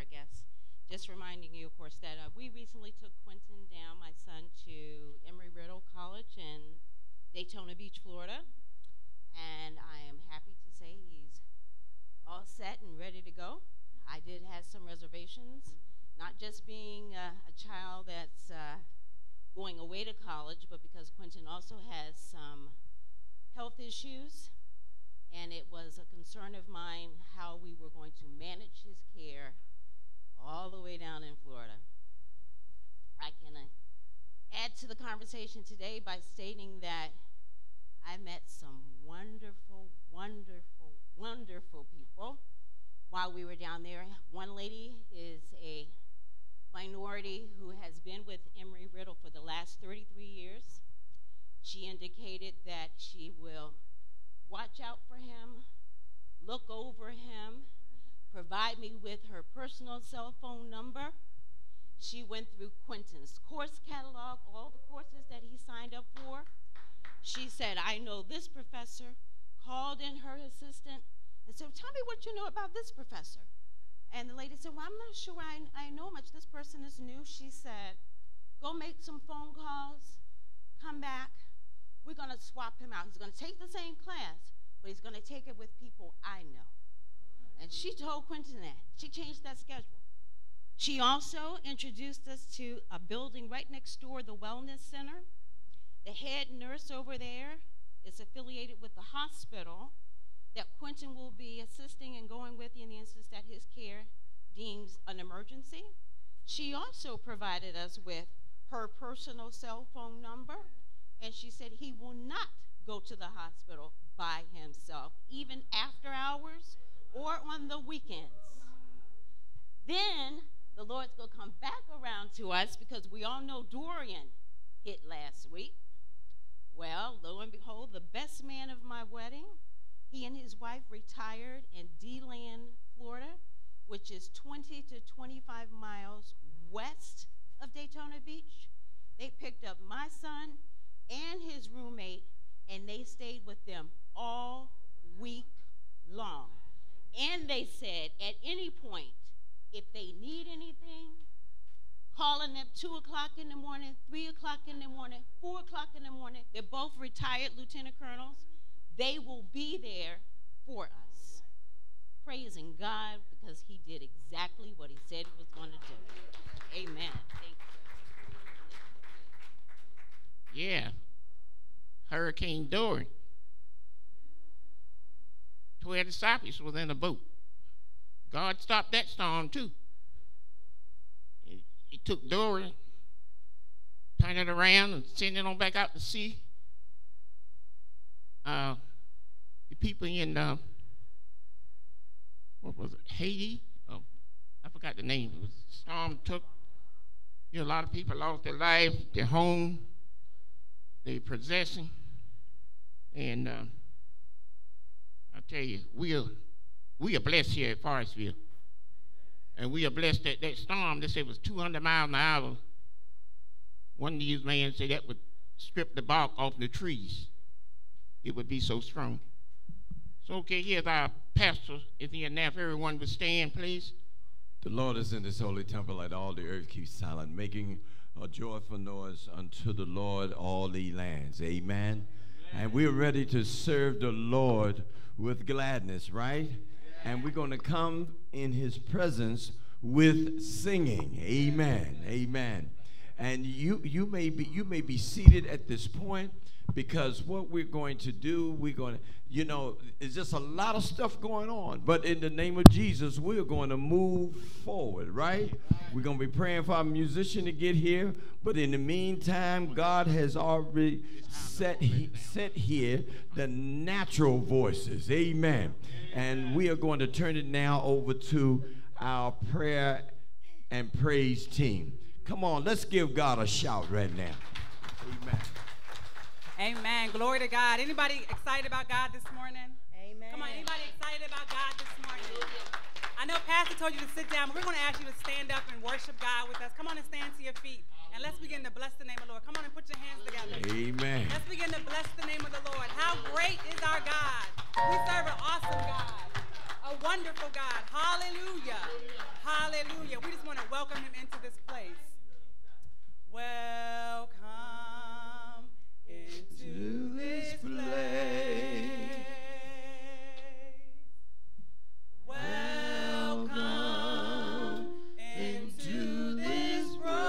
guess. Just reminding you, of course, that we recently took Quentin down, my son, to Embry-Riddle College in Daytona Beach, Florida. And I am happy to say he's all set and ready to go. I did have some reservations, not just being a child that's going away to college, but because Quentin also has some health issues, and it was a concern of mine how we were going to manage his care all the way down in Florida. I can add to the conversation today by stating that I met some wonderful, wonderful, wonderful people while we were down there. One lady is a minority who has been with Embry-Riddle for the last 33 years. She indicated that she will watch out for him, look over him, provide me with her personal cell phone number. She went through Quentin's course catalog, all the courses that he signed up for. She said, I know this professor, called in her assistant and said, tell me what you know about this professor. And the lady said, well, I'm not sure I know much. This person is new. She said, go make some phone calls, come back. We're going to swap him out. He's going to take the same class, but he's going to take it with people I know. And she told Quentin that. She changed that schedule. She also introduced us to a building right next door, the Wellness Center. The head nurse over there is affiliated with the hospital that Quentin will be assisting and going with in the instance that his care deems an emergency. She also provided us with her personal cell phone number, and she said he will not go to the hospital by himself, even after hours or on the weekends. Then the Lord's going to come back around to us because we all know Dorian hit last week. Well, lo and behold, the best man of my wedding, he and his wife retired in DeLand, Florida, which is 20 to 25 miles west of Daytona Beach. They picked up my son and his roommate, and they stayed with them all week long. And they said at any point, if they need anything, calling them 2 o'clock in the morning, 3 o'clock in the morning, 4 o'clock in the morning, they're both retired lieutenant colonels. They will be there for us. Praising God because he did exactly what he said he was going to do. Amen. Thank you. Yeah. Hurricane Dorian. 12 disciples was in a boat. God stopped that storm too. He took Dorian, turned it around, and sent it on back out to sea. The people in what was it, Haiti? I forgot the name. It was a storm took. A lot of people lost their life, their home, their possession, and I tell you, we are blessed here at Forestville, and we are blessed that that storm. They said it was 200 miles an hour. One of these men said that would strip the bark off the trees. It would be so strong. So, okay, here's our pastor. If he and now, if everyone would stand, please. The Lord is in this holy temple, let all the earth keep silent, making a joyful noise unto the Lord, all the lands. Amen. And we're ready to serve the Lord with gladness, right? And we're going to come in his presence with singing. Amen. Amen. And you may be seated at this point, because what we're going to do, it's just a lot of stuff going on. But in the name of Jesus, we're going to move forward, right? We're going to be praying for our musician to get here. But in the meantime, God has already set here the natural voices. Amen. And we are going to turn it now over to our prayer and praise team. Come on, let's give God a shout right now. Amen. Amen. Glory to God. Anybody excited about God this morning? Amen. Come on, anybody excited about God this morning? I know Pastor told you to sit down, but we're going to ask you to stand up and worship God with us. Come on and stand to your feet. And let's begin to bless the name of the Lord. Come on and put your hands together. Amen. Let's begin to bless the name of the Lord. How great is our God. We serve an awesome God. A wonderful God. Hallelujah. Hallelujah. Hallelujah. We just want to welcome him into this place. Welcome into this place. Welcome into this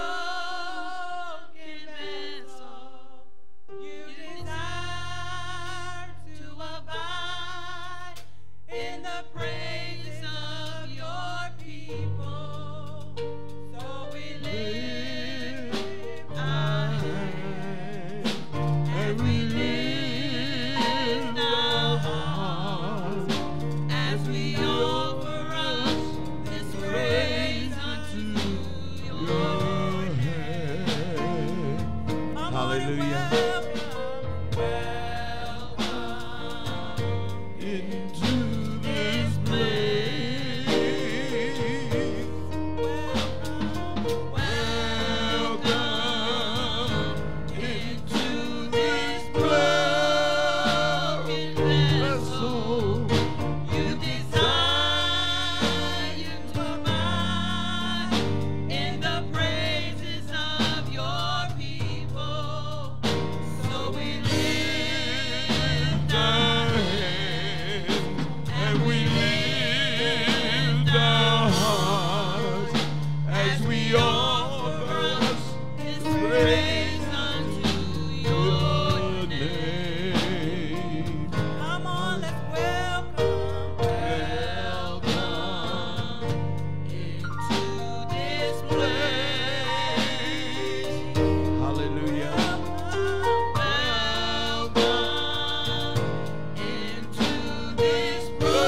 broken vessel. You desire to abide in the praises of your people. So we lift our hands and we lift our hearts as we offer us this praise unto your hand. Hallelujah. Welcome Into this place. Welcome into this broken vessel. You desire to abide in the praises of your people. So we lift our hands And we lift our hearts as we offer us this praise praise unto your name. Come on, let's welcome into this place. Hallelujah. Welcome into this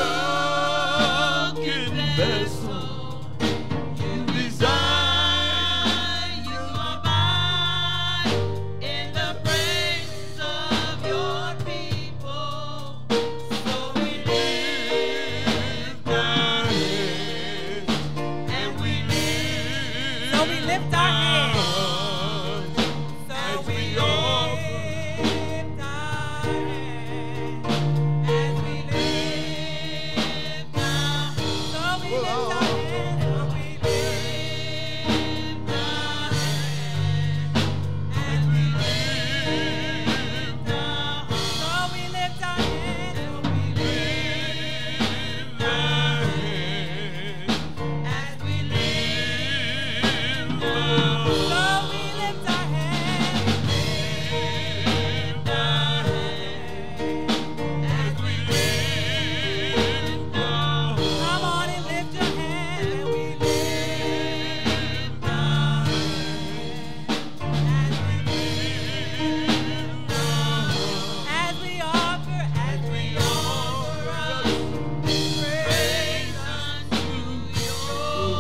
broken vessel. You desire to abide in the praises of your people. So we lift our hands and we lift. So we lift our hands. So we lift our hands as we lift our. So we lift our hands. So we lift our hands as we lift our. So we lift our hands. So we lift our hands as we lift our. So we lift our hands. Lift our hands as we lift our. Come on and lift your hands and we lift our hands as we offer us praise unto your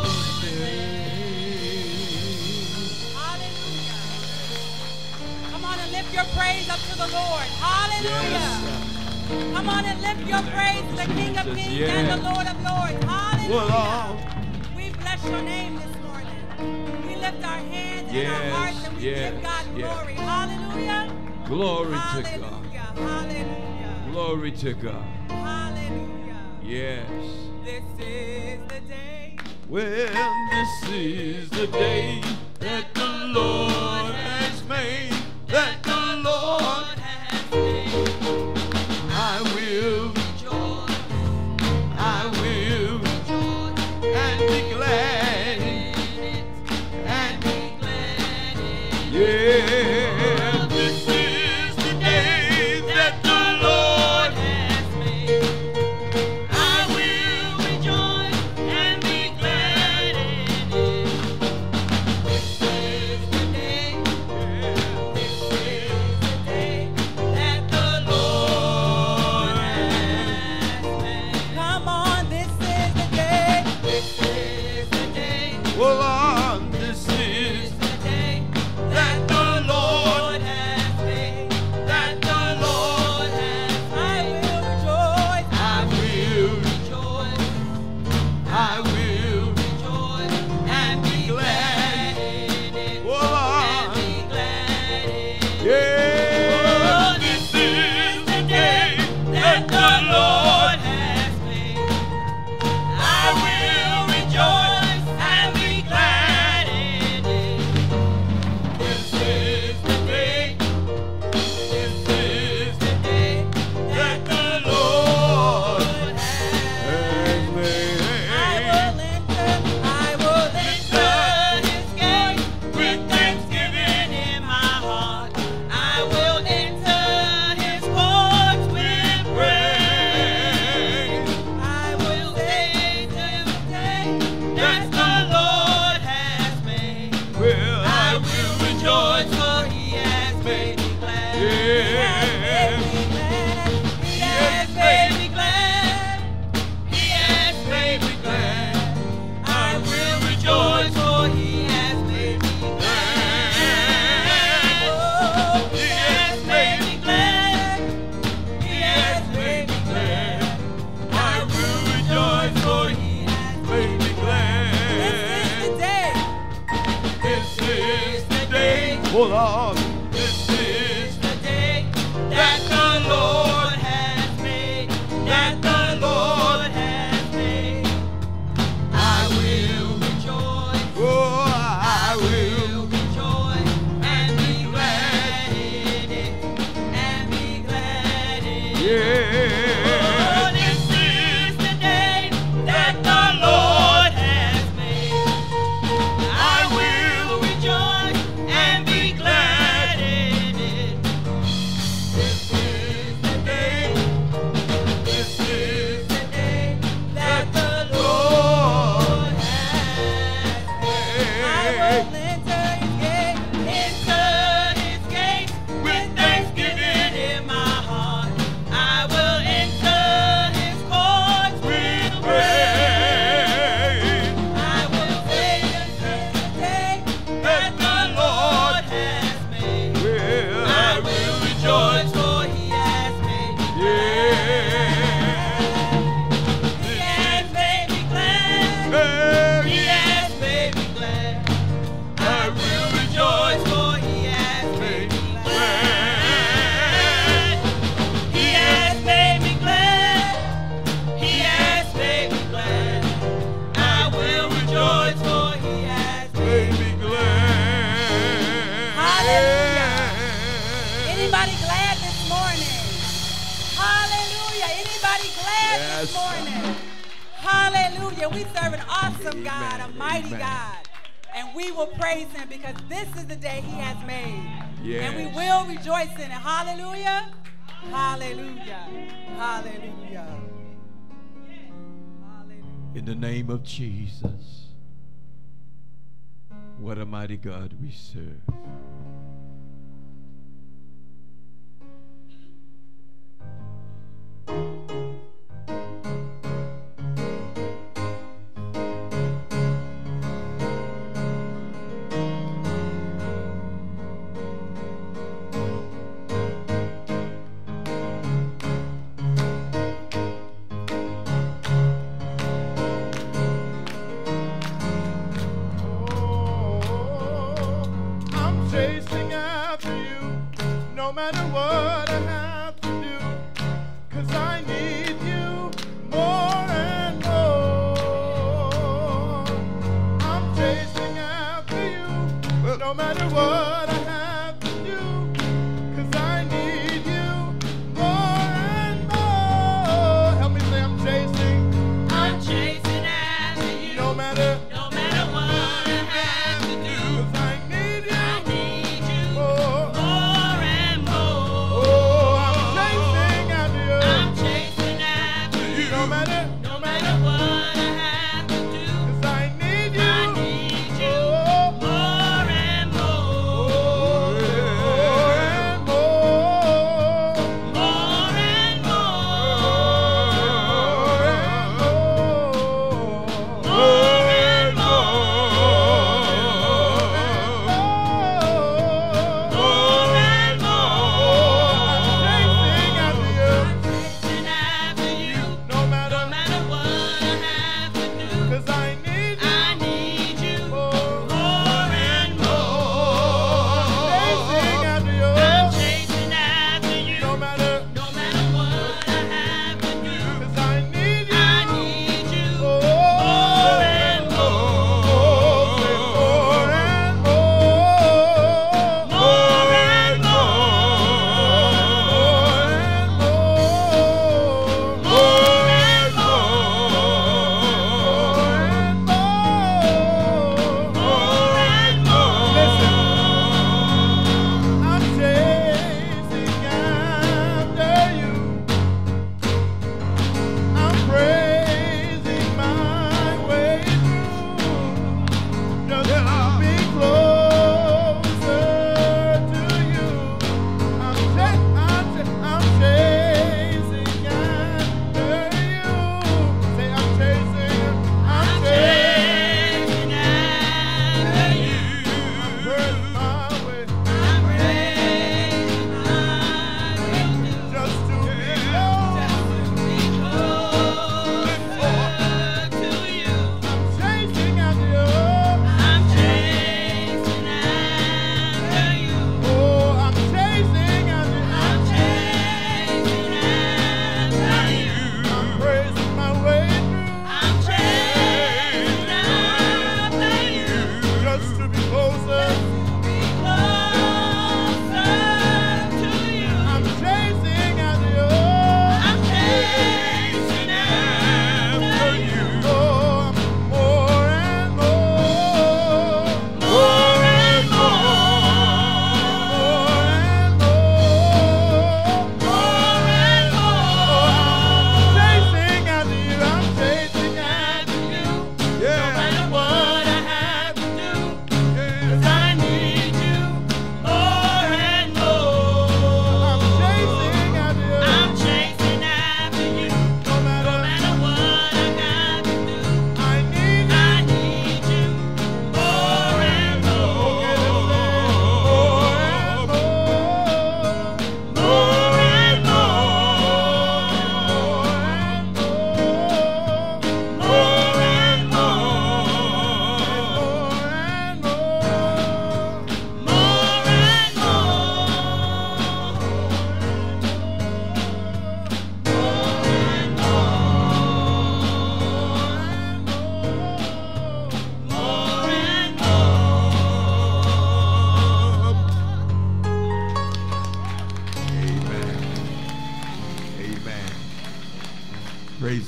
name. Hallelujah. Come on and lift your praise up to the Lord. Hallelujah. Come on and lift your praise to the King of Jesus, Kings and the Lord of Lords. Hallelujah. Well, We bless your name this morning. We lift our hands and our Yes, hearts and we give God yes. glory. Hallelujah. glory to God. Hallelujah. Hallelujah. Glory to God. Hallelujah. Yes. This is the day. Well, this is the day that the Lord has made, that the Lord has made. I will Rejoice. I will Rejoice. and be glad In it. and Be glad in it. yeah, this is the day that the Lord has made. I will Rejoice and be glad in it. This is the day. This is the day that the Lord has made. Come on, this is the day. This is the day. well on this is The day that the Lord has made. That the Lord has made. I will rejoice. I will Rejoice and be glad in it. well on Be glad in it. yeah, this is the day that the Lord has made. I will rejoice and be Oh Lord, This is the day that the Lord has made, that the Lord has made. I will rejoice, oh, I will. rejoice and be glad in it, and be glad in it. Yeah. Oh, this is the day that the Lord has made. I will rejoice and be glad in it. This is the day. This is the day that the Lord has made. I will enter his gate with thanksgiving in my heart. I will enter his courts with praise. I will say this is the day that the Lord has made. Well, I will rejoice, for he has made me glad. He has made me glad. He has made me glad. I will rejoice, for he has made me glad. He has made me glad. He has made me glad. I will rejoice, for he has made me be glad. Hallelujah. Anybody glad this morning? Hallelujah. Anybody glad this Yes. morning? Hallelujah. We serve an awesome God, a Amen. mighty Amen. God. And we will praise him because this is the day he has made. And we Yes. will rejoice in it. Hallelujah. Hallelujah. Hallelujah. Hallelujah. In the name of Jesus, what a mighty God we serve. I'm chasing after you, no matter what I have to do, 'cause I need you more and more. I'm chasing after you, no matter what I have to do, 'cause I need you more and more. Help me say I'm chasing, I'm chasing after you. no matter No matter what I have to do, 'cause I need I you need you more. more and more. Oh,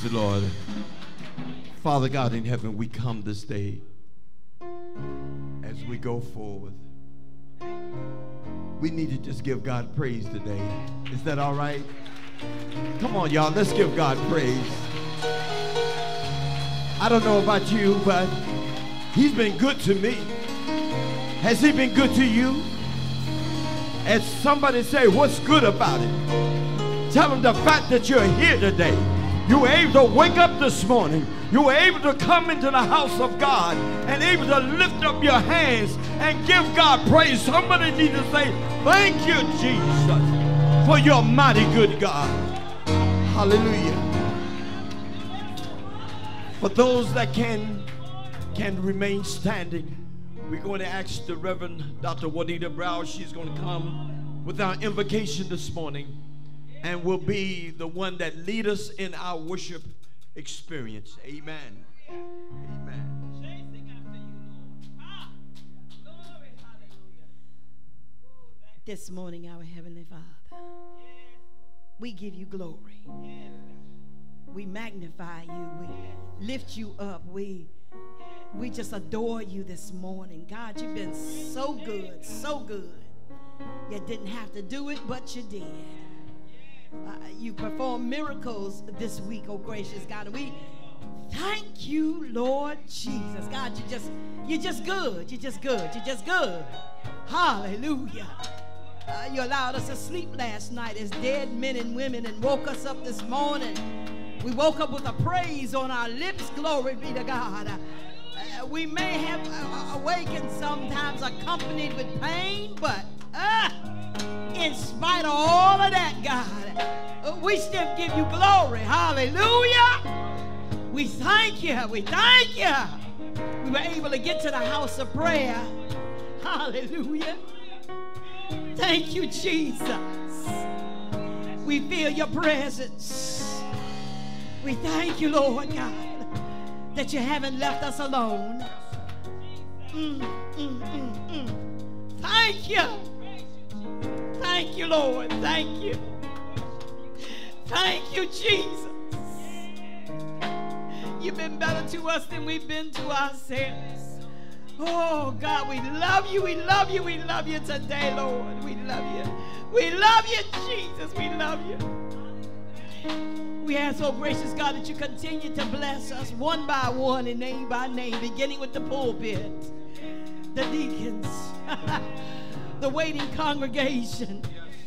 the Lord. Father God in heaven, we come this day as we go forward. We need to just give God praise today. Is that all right? Come on, y'all. Let's give God praise. I don't know about you, but he's been good to me. Has he been good to you? As somebody say, what's good about it? Tell them the fact that you're here today. You were able to wake up this morning. You were able to come into the house of God and able to lift up your hands and give God praise. Somebody needs to say, thank you, Jesus, for your mighty good God. Hallelujah. For those that can remain standing, we're going to ask the Reverend Dr. Juanita Brown. She's going to come with our invocation this morning and will be the one that lead us in our worship experience. Amen. Amen. This morning, our Heavenly Father, we give you glory. We magnify you. We lift you up. We just adore you this morning. God, you've been so good, so good. You didn't have to do it, but you did. You performed miracles this week, oh gracious God. And we thank you, Lord Jesus. God, you're just good. You're just good. You're just good. Hallelujah. You allowed us to sleep last night as dead men and women and woke us up this morning. We woke up with a praise on our lips. Glory be to God. We may have awakened sometimes accompanied with pain, but in spite of all of that, God, we still give you glory. Hallelujah. We thank you. We thank you. We were able to get to the house of prayer. Hallelujah. Thank you, Jesus. We feel your presence. We thank you, Lord God, that you haven't left us alone. Thank you. Thank you, Lord. Thank you. Thank you, Jesus. You've been better to us than we've been to ourselves. Oh, God, we love you. We love you. We love you today, Lord. We love you. We love you, Jesus. We love you. We ask, oh gracious God, that you continue to bless us one by one and name by name, beginning with the pulpit, the deacons, the waiting congregation,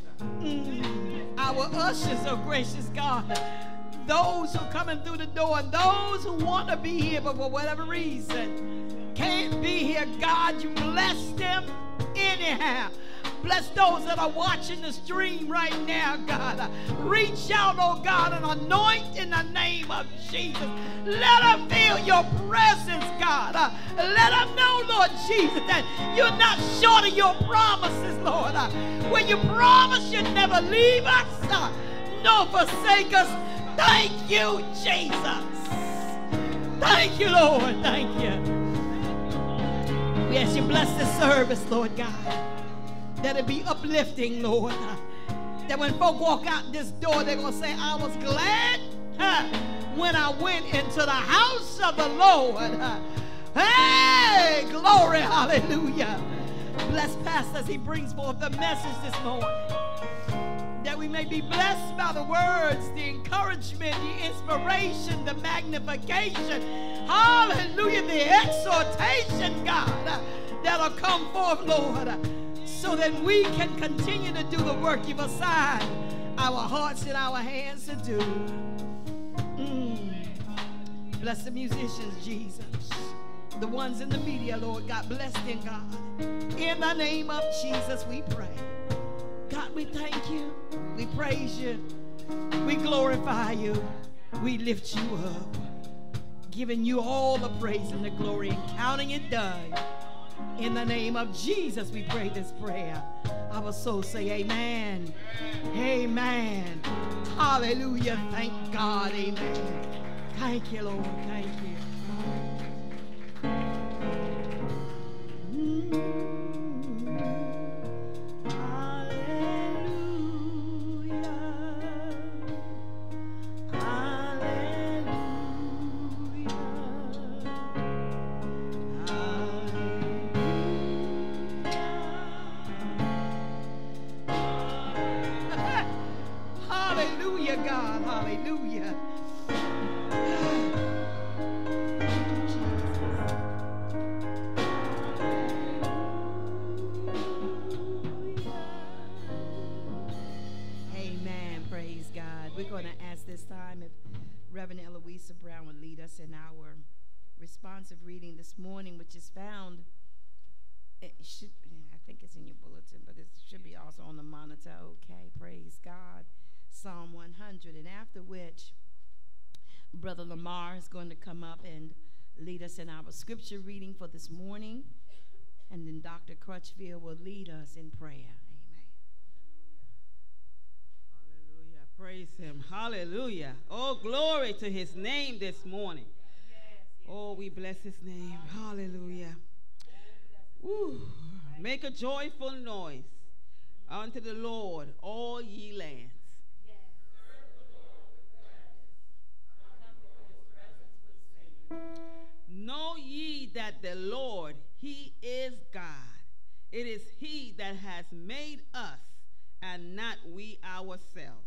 our ushers, oh gracious God, those who are coming through the door and those who want to be here but for whatever reason can't be here. God, you bless them anyhow. Bless those that are watching the stream right now, God. Reach out, oh God, and anoint in the name of Jesus. Let them feel your presence, God. Let them know, Lord Jesus, that you're not short of your promises, Lord. When you promise you never leave us, nor forsake us. Thank you, Jesus. Thank you, Lord. Thank you. We ask you bless this service, Lord God. That it be uplifting, Lord. That when folk walk out this door, they're going to say, I was glad when I went into the house of the Lord. Hey, glory, hallelujah. Bless Pastor as he brings forth the message this morning. That we may be blessed by the words, the encouragement, the inspiration, the magnification. Hallelujah, the exhortation, God, that'll come forth, Lord. So that we can continue to do the work you've assigned our hearts and our hands to do. Bless the musicians, Jesus. The ones in the media, Lord God. Bless them, God. In the name of Jesus, we pray. God, we thank you. We praise you. We glorify you. We lift you up. Giving you all the praise and the glory and counting it done. In the name of Jesus, we pray this prayer. Our soul say amen. Amen. Hallelujah. Thank God. Amen. Thank you, Lord. Thank you. Hallelujah. Hallelujah. God. Hallelujah. Amen. Praise God. We're going to ask this time if Reverend Eloisa Brown would lead us in our responsive reading this morning, which is found, it should, I think it's in your bulletin, but it should be also on the monitor. Okay, praise God. Psalm 100, and after which Brother Lamar is going to come up and lead us in our scripture reading for this morning, and then Dr. Crutchfield will lead us in prayer. Hallelujah. Praise him. Hallelujah. Oh, glory to his name this morning. Oh, we bless his name. Hallelujah. Woo. Make a joyful noise unto the Lord, all ye lands. Know ye that the Lord, he is God. It is he that has made us, and not we ourselves.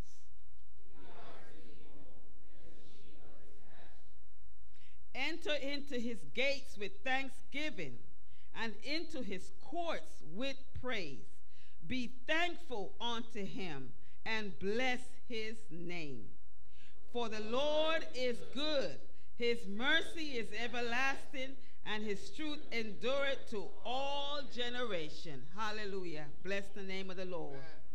Enter into his gates with thanksgiving, and into his courts with praise. Be thankful unto him, and bless his name. For the Lord is good, his mercy is everlasting, and his truth endureth to all generation. Hallelujah. Bless the name of the Lord.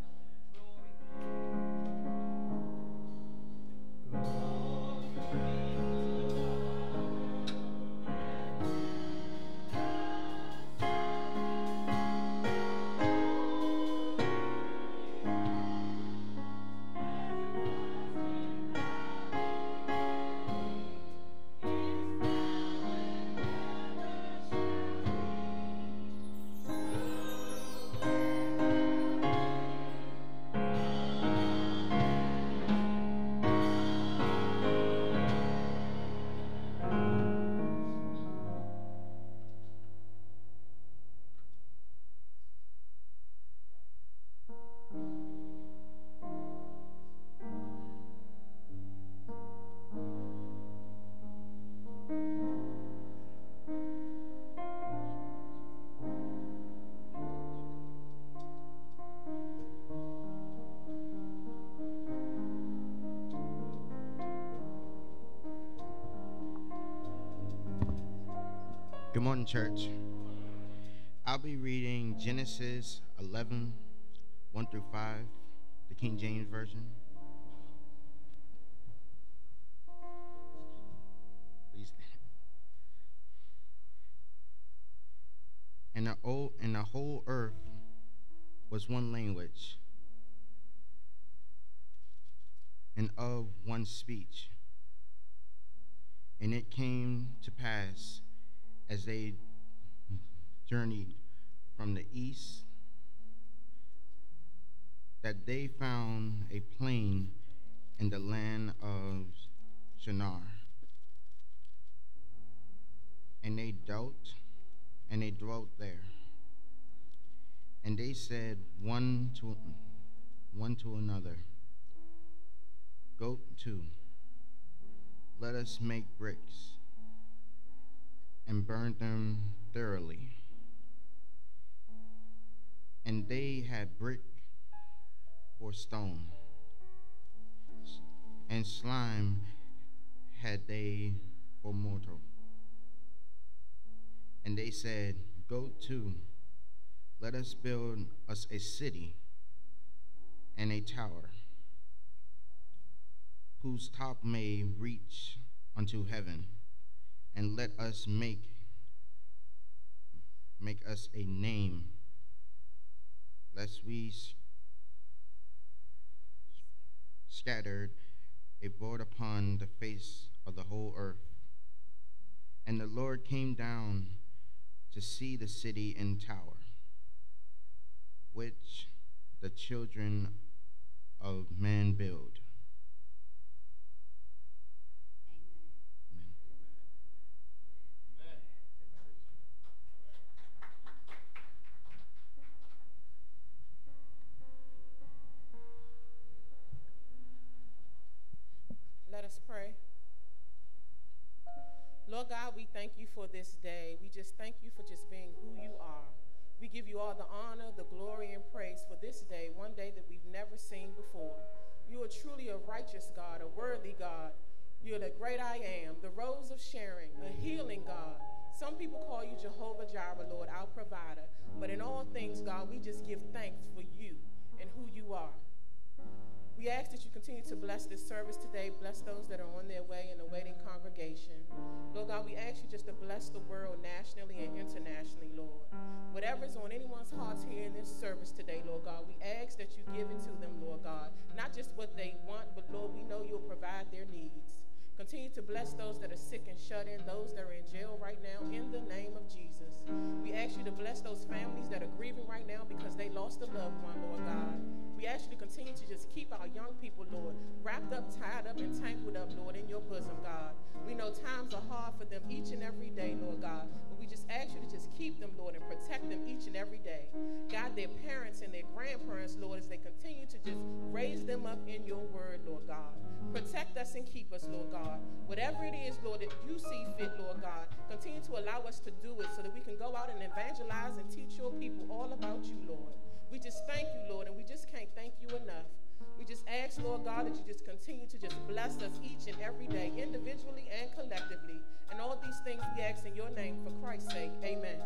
Good morning, church. I'll be reading Genesis 11, 1 through 5, the King James Version. Please. And the whole earth was one language, and of one speech. And it came to pass, as they journeyed from the east, that they found a plain in the land of Shinar. And they dwelt there. And they said one to another, Go to, let us make bricks, and burn them thoroughly. And they had brick for stone, and slime had they for mortar. And they said, Go to, let us build us a city and a tower, whose top may reach unto heaven, and let us make us a name, lest we scattered abroad upon the face of the whole earth. And the Lord came down to see the city and tower, which the children of man build. Let's pray. Lord God, we thank you for this day. We just thank you for just being who you are. We give you all the honor, the glory, and praise for this day, one day that we've never seen before. You are truly a righteous God, a worthy God. You're the great I am, the rose of Sharon, a healing God. Some people call you Jehovah Jireh, Lord, our provider. But in all things, God, we just give thanks for you and who you are. We ask that you continue to bless this service today, bless those that are on their way in the waiting congregation. Lord God, we ask you just to bless the world nationally and internationally, Lord. Whatever's on anyone's hearts here in this service today, Lord God, we ask that you give it to them, Lord God. Not just what they want, but Lord, we know you'll provide their needs. Continue to bless those that are sick and shut in, those that are in jail right now, in the name of Jesus. We ask you to bless those families that are grieving right now because they lost a loved one, Lord God. We ask you to continue to just keep our young people, Lord, wrapped up, tied up, and tangled up, Lord, in your bosom, God. We know times are hard for them each and every day, Lord God, but we just ask you to just keep them, Lord, and protect them each and every day. God, their parents and their grandparents, Lord, as they continue to just raise them up in your word, Lord God. Protect us and keep us, Lord God. Whatever it is, Lord, that you see fit, Lord God, continue to allow us to do it so that we can go out and evangelize and teach your people all about you, Lord. We just thank you, Lord, and we just can't thank you enough. We just ask, Lord God, that you just continue to just bless us each and every day, individually and collectively. And all these things we ask in your name for Christ's sake. Amen.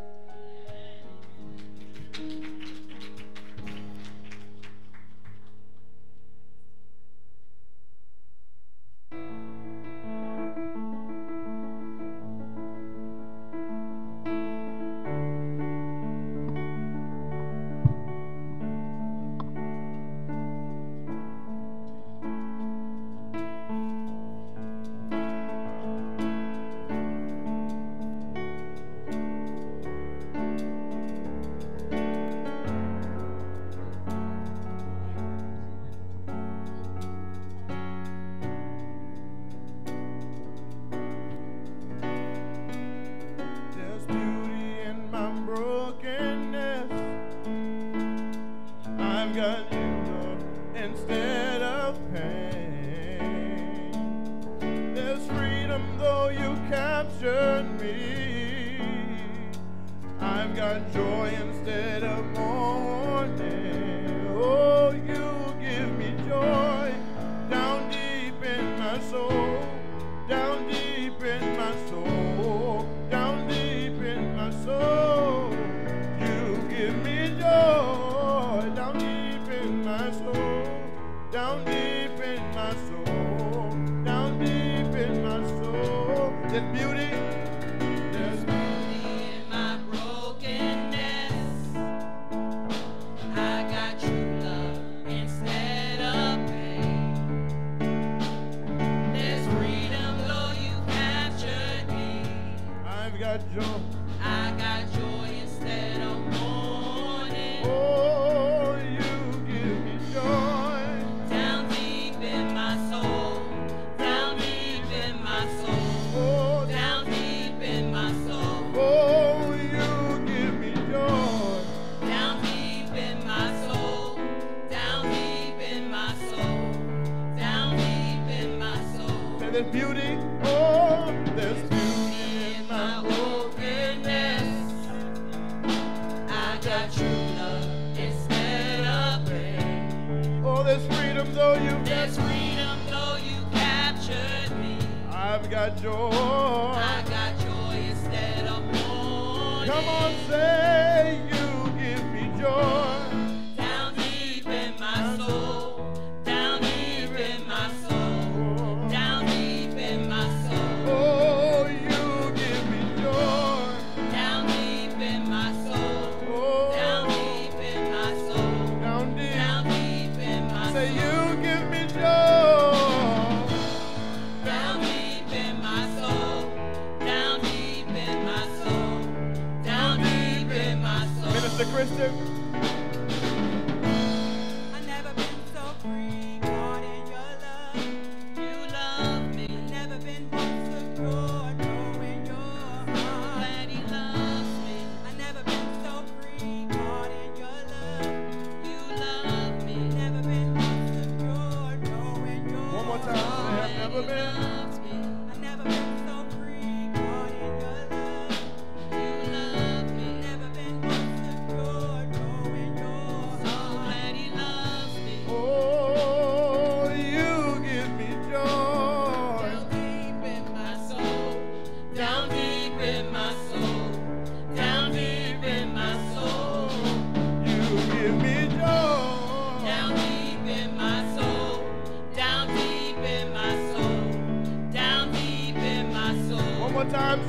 Never been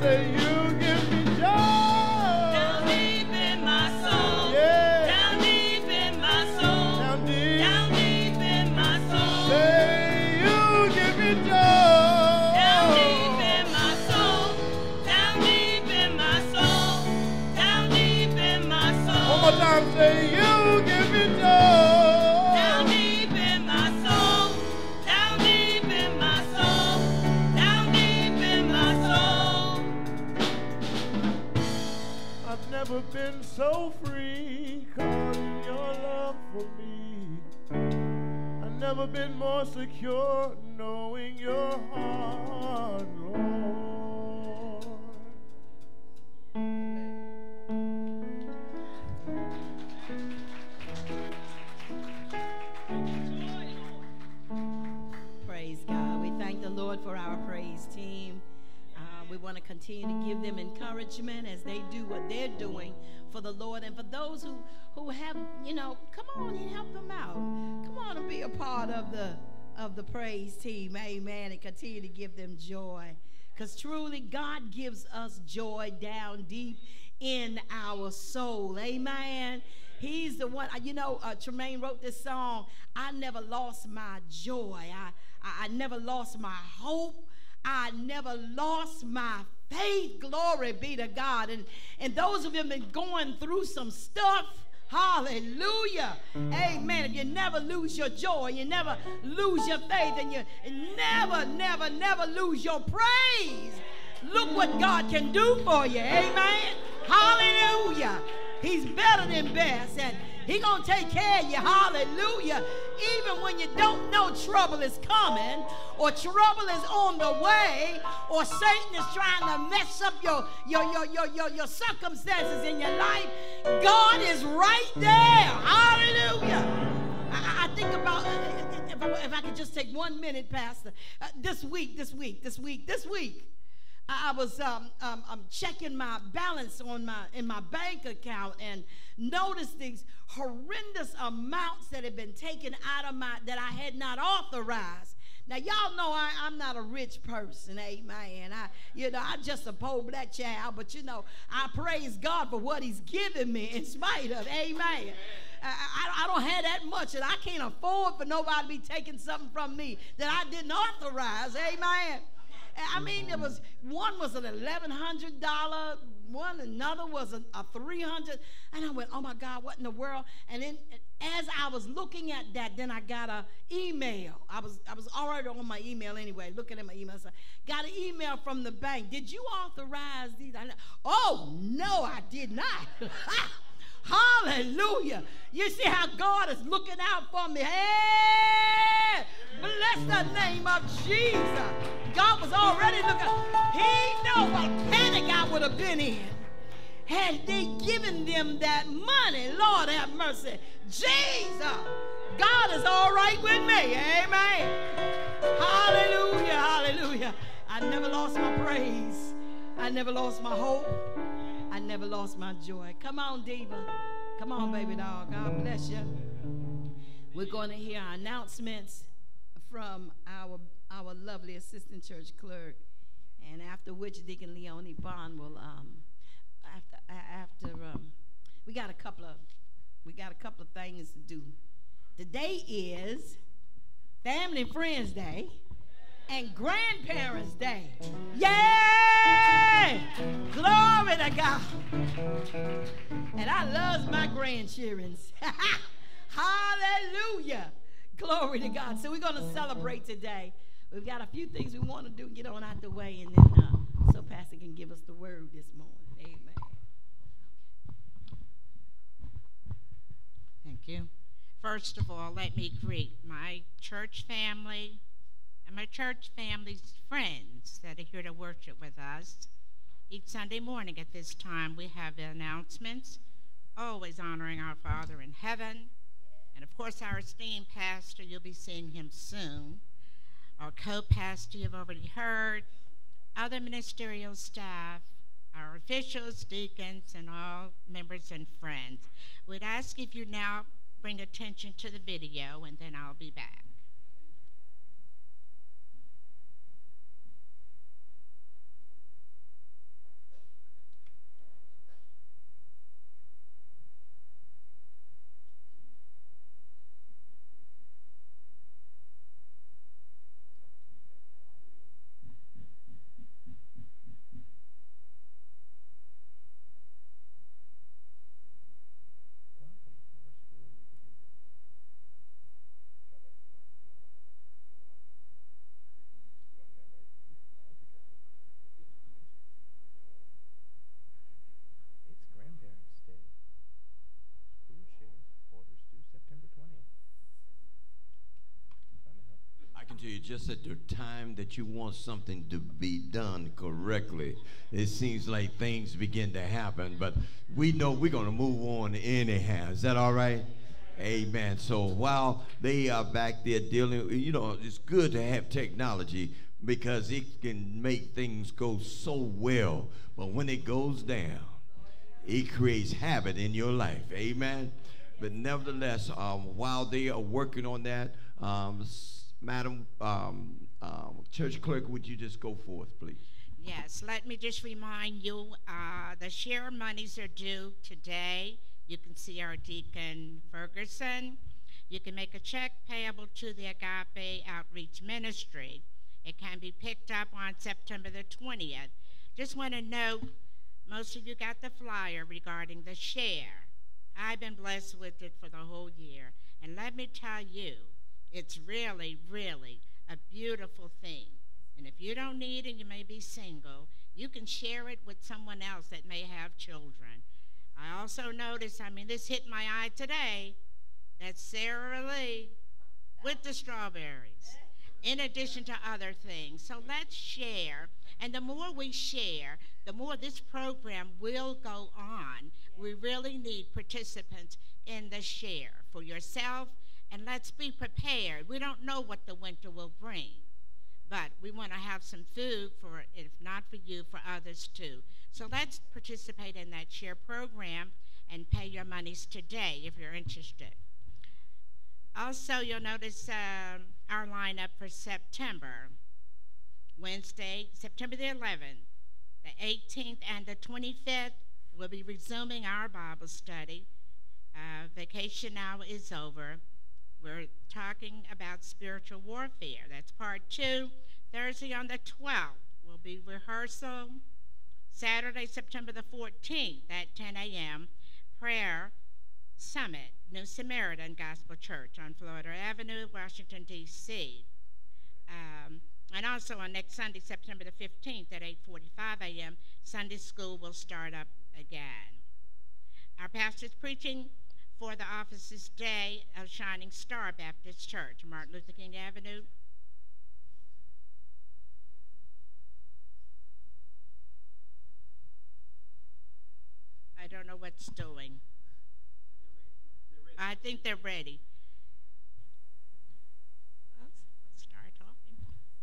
say you give me joy. Down deep in my soul. Yeah. Down deep in my soul. Down deep. Down deep in my soul. Say you give me joy. Down deep in my soul. Down deep in my soul. Down deep in my soul. One more time, say you give me joy. Down deep in my soul. Down deep in my soul. Down deep in my soul. I've never been so free, 'cause of your love for me. I've never been more secure, knowing your heart, Lord. Praise God. We thank the Lord for our praise team. We want to continue to give them encouragement as they do what they're doing for the Lord. And for those who have, come on and help them out. Come on and be a part of the praise team. Amen. And continue to give them joy. Because truly God gives us joy down deep in our soul. Amen. He's the one, Tremaine wrote this song, I never lost my joy. I never lost my hope. I never lost my faith. Glory be to God. And those of you have been going through some stuff, hallelujah. Amen. If you never lose your joy, you never lose your faith, and you never lose your praise. Look what God can do for you. Amen. Hallelujah. He's better than best, and He's going to take care of you. Hallelujah. Even when you don't know trouble is coming, or trouble is on the way, or Satan is trying to mess up your circumstances in your life, God is right there. Hallelujah. I think about, if I could just take 1 minute, Pastor. This week, I was checking my balance in my bank account and noticed these horrendous amounts that had been taken out of that I had not authorized. Now y'all know I'm not a rich person, amen. I'm just a poor black child, but I praise God for what He's given me in spite of, amen. I don't have that much, and I can't afford for nobody to be taking something from me that I didn't authorize, amen. I mean, one was an $1,100 one, another was a $300, and I went, oh my God, what in the world? And then as I was looking at that, then I got an email. I was already on my email anyway, looking at my email. So got an email from the bank. Did you authorize these? Oh no, I did not. Hallelujah. You see how God is looking out for me. Hey, bless the name of Jesus. God was already looking. He knows what panic I would have been in had they given them that money. Lord have mercy. Jesus. God is all right with me. Amen. Hallelujah. Hallelujah. I never lost my praise. I never lost my hope. I never lost my joy. Come on, Diva. Come on, baby doll. God bless you. We're going to hear announcements from our lovely assistant church clerk, and after which Deacon Leonie Bond will we got a couple of things to do. Today is Family and Friends Day and Grandparents Day. Yay! Glory to God. And I love my grandchildren. Hallelujah. Glory to God. So we're going to celebrate today. We've got a few things we want to do, get on out the way, and then so Pastor can give us the word this morning. Amen. Thank you. First of all, let me greet my church family and my church family's friends that are here to worship with us. Each Sunday morning at this time, we have announcements, always honoring our Father in heaven. And, of course, our esteemed pastor, you'll be seeing him soon. Our co-pastor, you've already heard. Other ministerial staff, our officials, deacons, and all members and friends. We'd ask if you now bring attention to the video, and then I'll be back. just at the time that you want something to be done correctly, it seems like things begin to happen. But we know we're going to move on anyhow. Is that all right? Amen. So while they are back there dealing, you know, it's good to have technology because it can make things go so well. But when it goes down, it creates habit in your life. Amen. But nevertheless, while they are working on that, Madam Church Clerk, would you just go forth, please? Yes, let me just remind you, the share monies are due today. You can see our Deacon Ferguson. You can make a check payable to the Agape Outreach Ministry. It can be picked up on September the 20th. Just want to note, most of you got the flyer regarding the share. I've been blessed with it for the whole year. And let me tell you, it's really, really a beautiful thing. And if you don't need it, you may be single, you can share it with someone else that may have children. I also noticed, this hit my eye today, that Sarah Lee with the strawberries, in addition to other things. So let's share. And the more we share, the more this program will go on. We really need participants in the share for yourself, and let's be prepared. We don't know what the winter will bring, but we want to have some food for, if not for you, for others too. So let's participate in that share program and pay your monies today if you're interested. Also, you'll notice our lineup for September. Wednesday, September the 11th, the 18th, and the 25th, we'll be resuming our Bible study. Vacation now is over. We're talking about spiritual warfare. That's part 2. Thursday on the 12th will be rehearsal. Saturday, September the 14th at 10 a.m., prayer summit, New Samaritan Gospel Church on Florida Avenue, Washington, D.C. And also on next Sunday, September the 15th at 8:45 a.m., Sunday school will start up again. Our pastor's preaching for the Officers' Day of Shining Star Baptist Church, Martin Luther King Avenue. I don't know what's doing. I think they're ready. Let's start talking.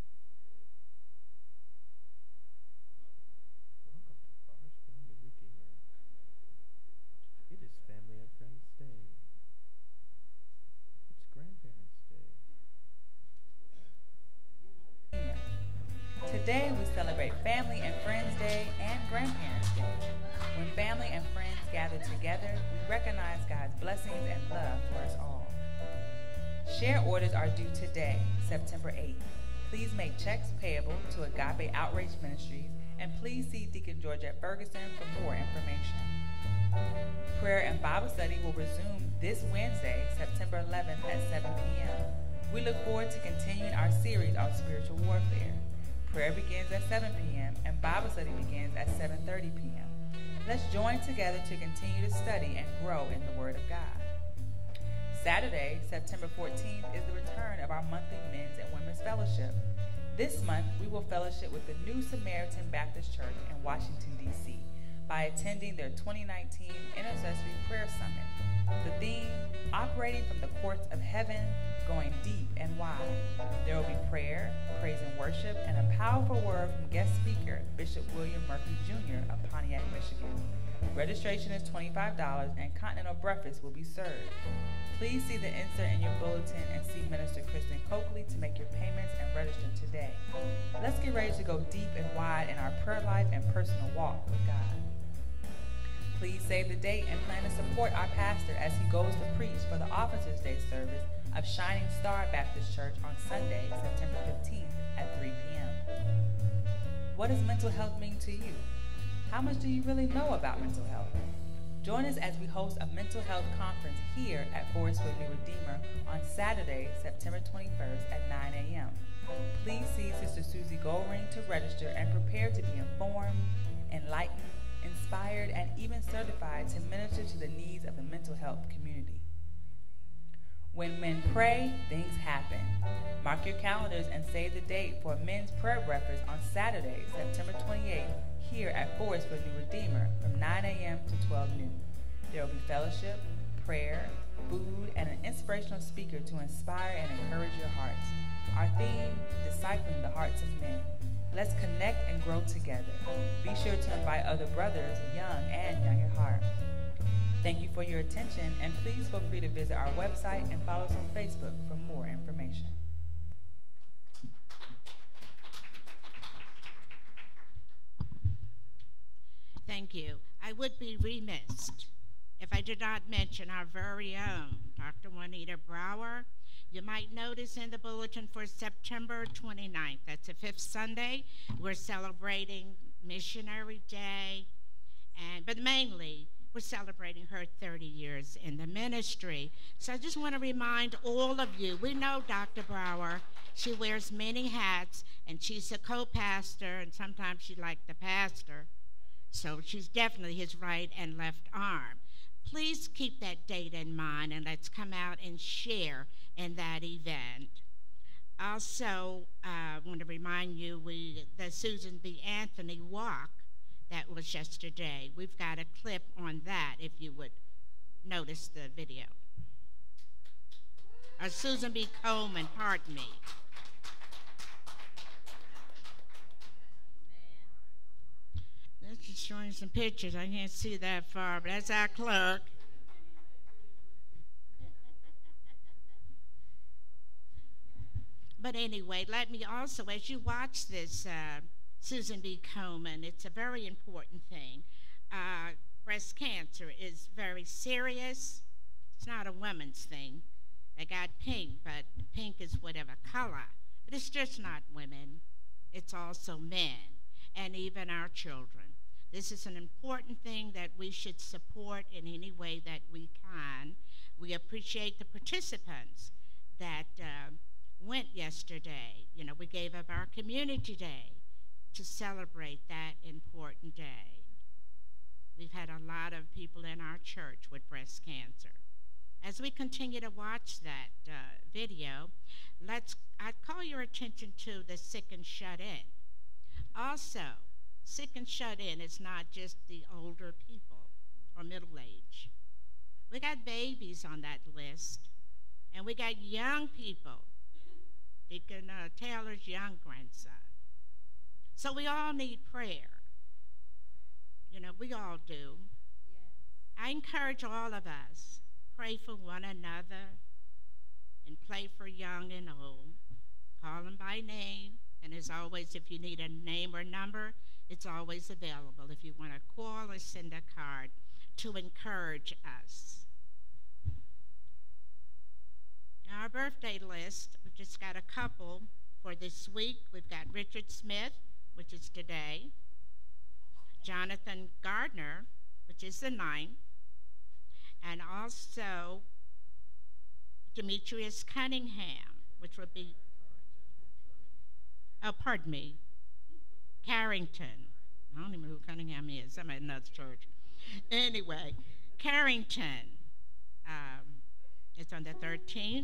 Welcome to Forestville, New Redeemer. It is Family and Friends Day. It's Grandparents' Day. Today we celebrate Family and Friends Day and Grandparents' Day. When family and friends gather together, we recognize God's blessings and love for us all. Share orders are due today, September 8th. Please make checks payable to Agape Outreach Ministries, and please see Deacon Georgette Ferguson for more information. Prayer and Bible study will resume this Wednesday, September 11th at 7 p.m. We look forward to continuing our series on spiritual warfare. Prayer begins at 7 p.m. and Bible study begins at 7:30 p.m. Let's join together to continue to study and grow in the Word of God. Saturday, September 14th, is the return of our monthly Men's and Women's Fellowship. This month, we will fellowship with the New Samaritan Baptist Church in Washington, D.C. by attending their 2019 Intercessory Prayer Summit. The theme, Operating from the Courts of Heaven, Going Deep and Wide. There will be prayer, praise and worship, and a powerful word from guest speaker, Bishop William Murphy Jr. of Pontiac, Michigan. Registration is $25 and continental breakfast will be served. Please see the insert in your bulletin and see Minister Kristen Coakley to make your payments and register today. Let's get ready to go deep and wide in our prayer life and personal walk with God. Please save the date and plan to support our pastor as he goes to preach for the Officers' Day service of Shining Star Baptist Church on Sunday, September 15th at 3 p.m. What does mental health mean to you? How much do you really know about mental health? Join us as we host a mental health conference here at Forestville New Redeemer on Saturday, September 21st at 9 a.m. Please see Sister Susie Goldring to register and prepare to be informed, enlightened, inspired, and even certified to minister to the needs of the mental health community. When men pray, things happen. Mark your calendars and save the date for men's prayer breakfast on Saturday, September 28th, here at Forestville New Redeemer from 9 a.m. to 12 noon. There will be fellowship, prayer, food, and an inspirational speaker to inspire and encourage your hearts. Our theme, Discipling the Hearts of Men. Let's connect and grow together. Be sure to invite other brothers, young and young at heart. Thank you for your attention, and please feel free to visit our website and follow us on Facebook for more information. Thank you. I would be remiss if I did not mention our very own Dr. Juanita Brower. You might notice in the bulletin for September 29th, that's the 5th Sunday, we're celebrating Missionary Day, but mainly we're celebrating her 30 years in the ministry. So I just want to remind all of you, we know Dr. Brower. She wears many hats, and she's a co-pastor, and sometimes she's like the pastor. So she's definitely his right and left arm. Please keep that date in mind, and let's come out and share in that event. Also, I want to remind you, the Susan B. Anthony Walk, that was yesterday. We've got a clip on that, if you would notice the video. Or Susan B. Coleman, pardon me. That's just showing some pictures. I can't see that far, but that's our clerk. But anyway, let me also, as you watch this, Susan B. Coleman, it's a very important thing. Breast cancer is very serious. It's not a woman's thing. They got pink, but pink is whatever color. But it's just not women. It's also men and even our children. This is an important thing that we should support in any way that we can. We appreciate the participants that went yesterday. You know, we gave up our community day to celebrate that important day. We've had a lot of people in our church with breast cancer. As we continue to watch that video, I'd call your attention to the sick and shut in. Also, sick and shut in is not just the older people or middle age. We got babies on that list, and we got young people. Deacon Taylor's young grandson. So we all need prayer. You know, we all do. Yeah. I encourage all of us, pray for one another and pray for young and old. Call them by name, and as always, if you need a name or number, it's always available if you want to call or send a card to encourage us. Now, our birthday list, we've just got a couple for this week. We've got Richard Smith, which is today, Jonathan Gardner, which is the 9th, and also Demetrius Cunningham, which would be, Carrington. I don't even know who Cunningham is. I'm at another church. Anyway, Carrington. It's on the 13th.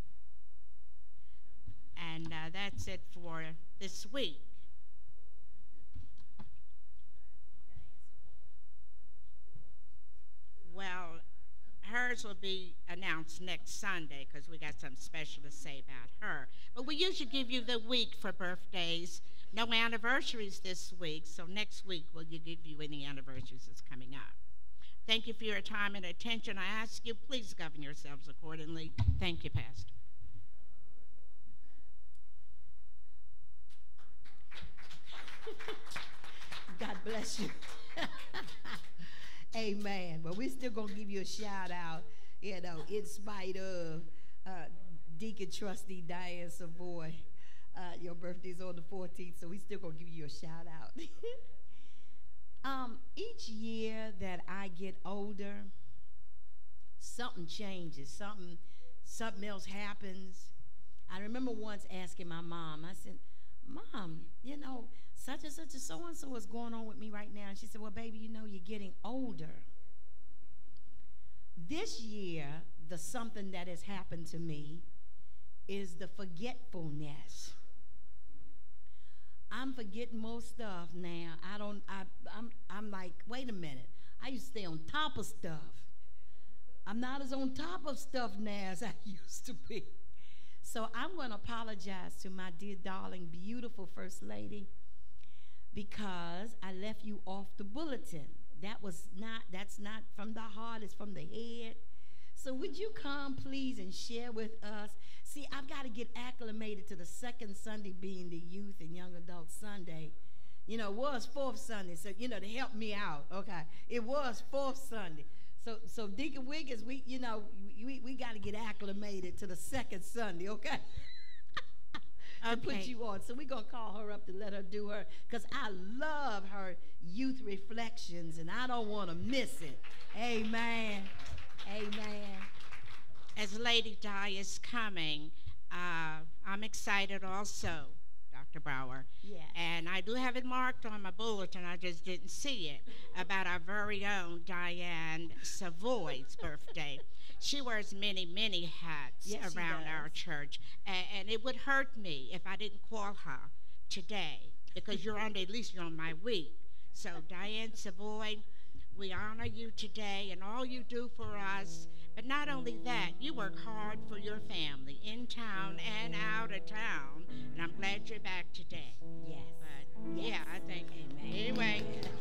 And that's it for this week. Well, hers will be announced next Sunday because we got something special to say about her. But we usually give you the week for birthdays. No anniversaries this week, so next week we'll give you any anniversaries that's coming up. Thank you for your time and attention. I ask you, please govern yourselves accordingly. Thank you, Pastor. God bless you. Amen. But we're still going to give you a shout out, you know, in spite of Deacon Trustee Diane Savoy. Your birthday's on the 14th, so we still going to give you a shout out. Each year that I get older, something changes, something else happens. I remember once asking my mom, I said, Mom, you know, such and such and so-and-so is going on with me right now. And she said, well, baby, you know, you're getting older. This year, the something that has happened to me is the forgetfulness. I'm forgetting most stuff now. I'm like, wait a minute. I used to stay on top of stuff. I'm not as on top of stuff now as I used to be. So I'm going to apologize to my dear, darling, beautiful First Lady because I left you off the bulletin. That's not from the heart, it's from the head. So would you come, please, and share with us? See, I've got to get acclimated to the second Sunday being the Youth and Young Adult Sunday. You know, it was fourth Sunday, so, you know, to help me out, okay? It was fourth Sunday. So Deacon Wiggins, we got to get acclimated to the second Sunday, okay? To put you on. So we're going to call her up to let her do her, because I love her youth reflections, and I don't want to miss it. Amen. Amen. As Lady Di is coming, I'm excited also, Dr. Brower. Yes. And I do have it marked on my bulletin, I just didn't see it, about our very own Diane Savoy's birthday. She wears many, many hats around our church, and it would hurt me if I didn't call her today, because at least you're on my week. So Diane Savoy, we honor you today and all you do for us. But not only that, you work hard for your family in town and out of town, and I'm glad you're back today. Yes. But yes. Yeah, I think. Amen. Anyway.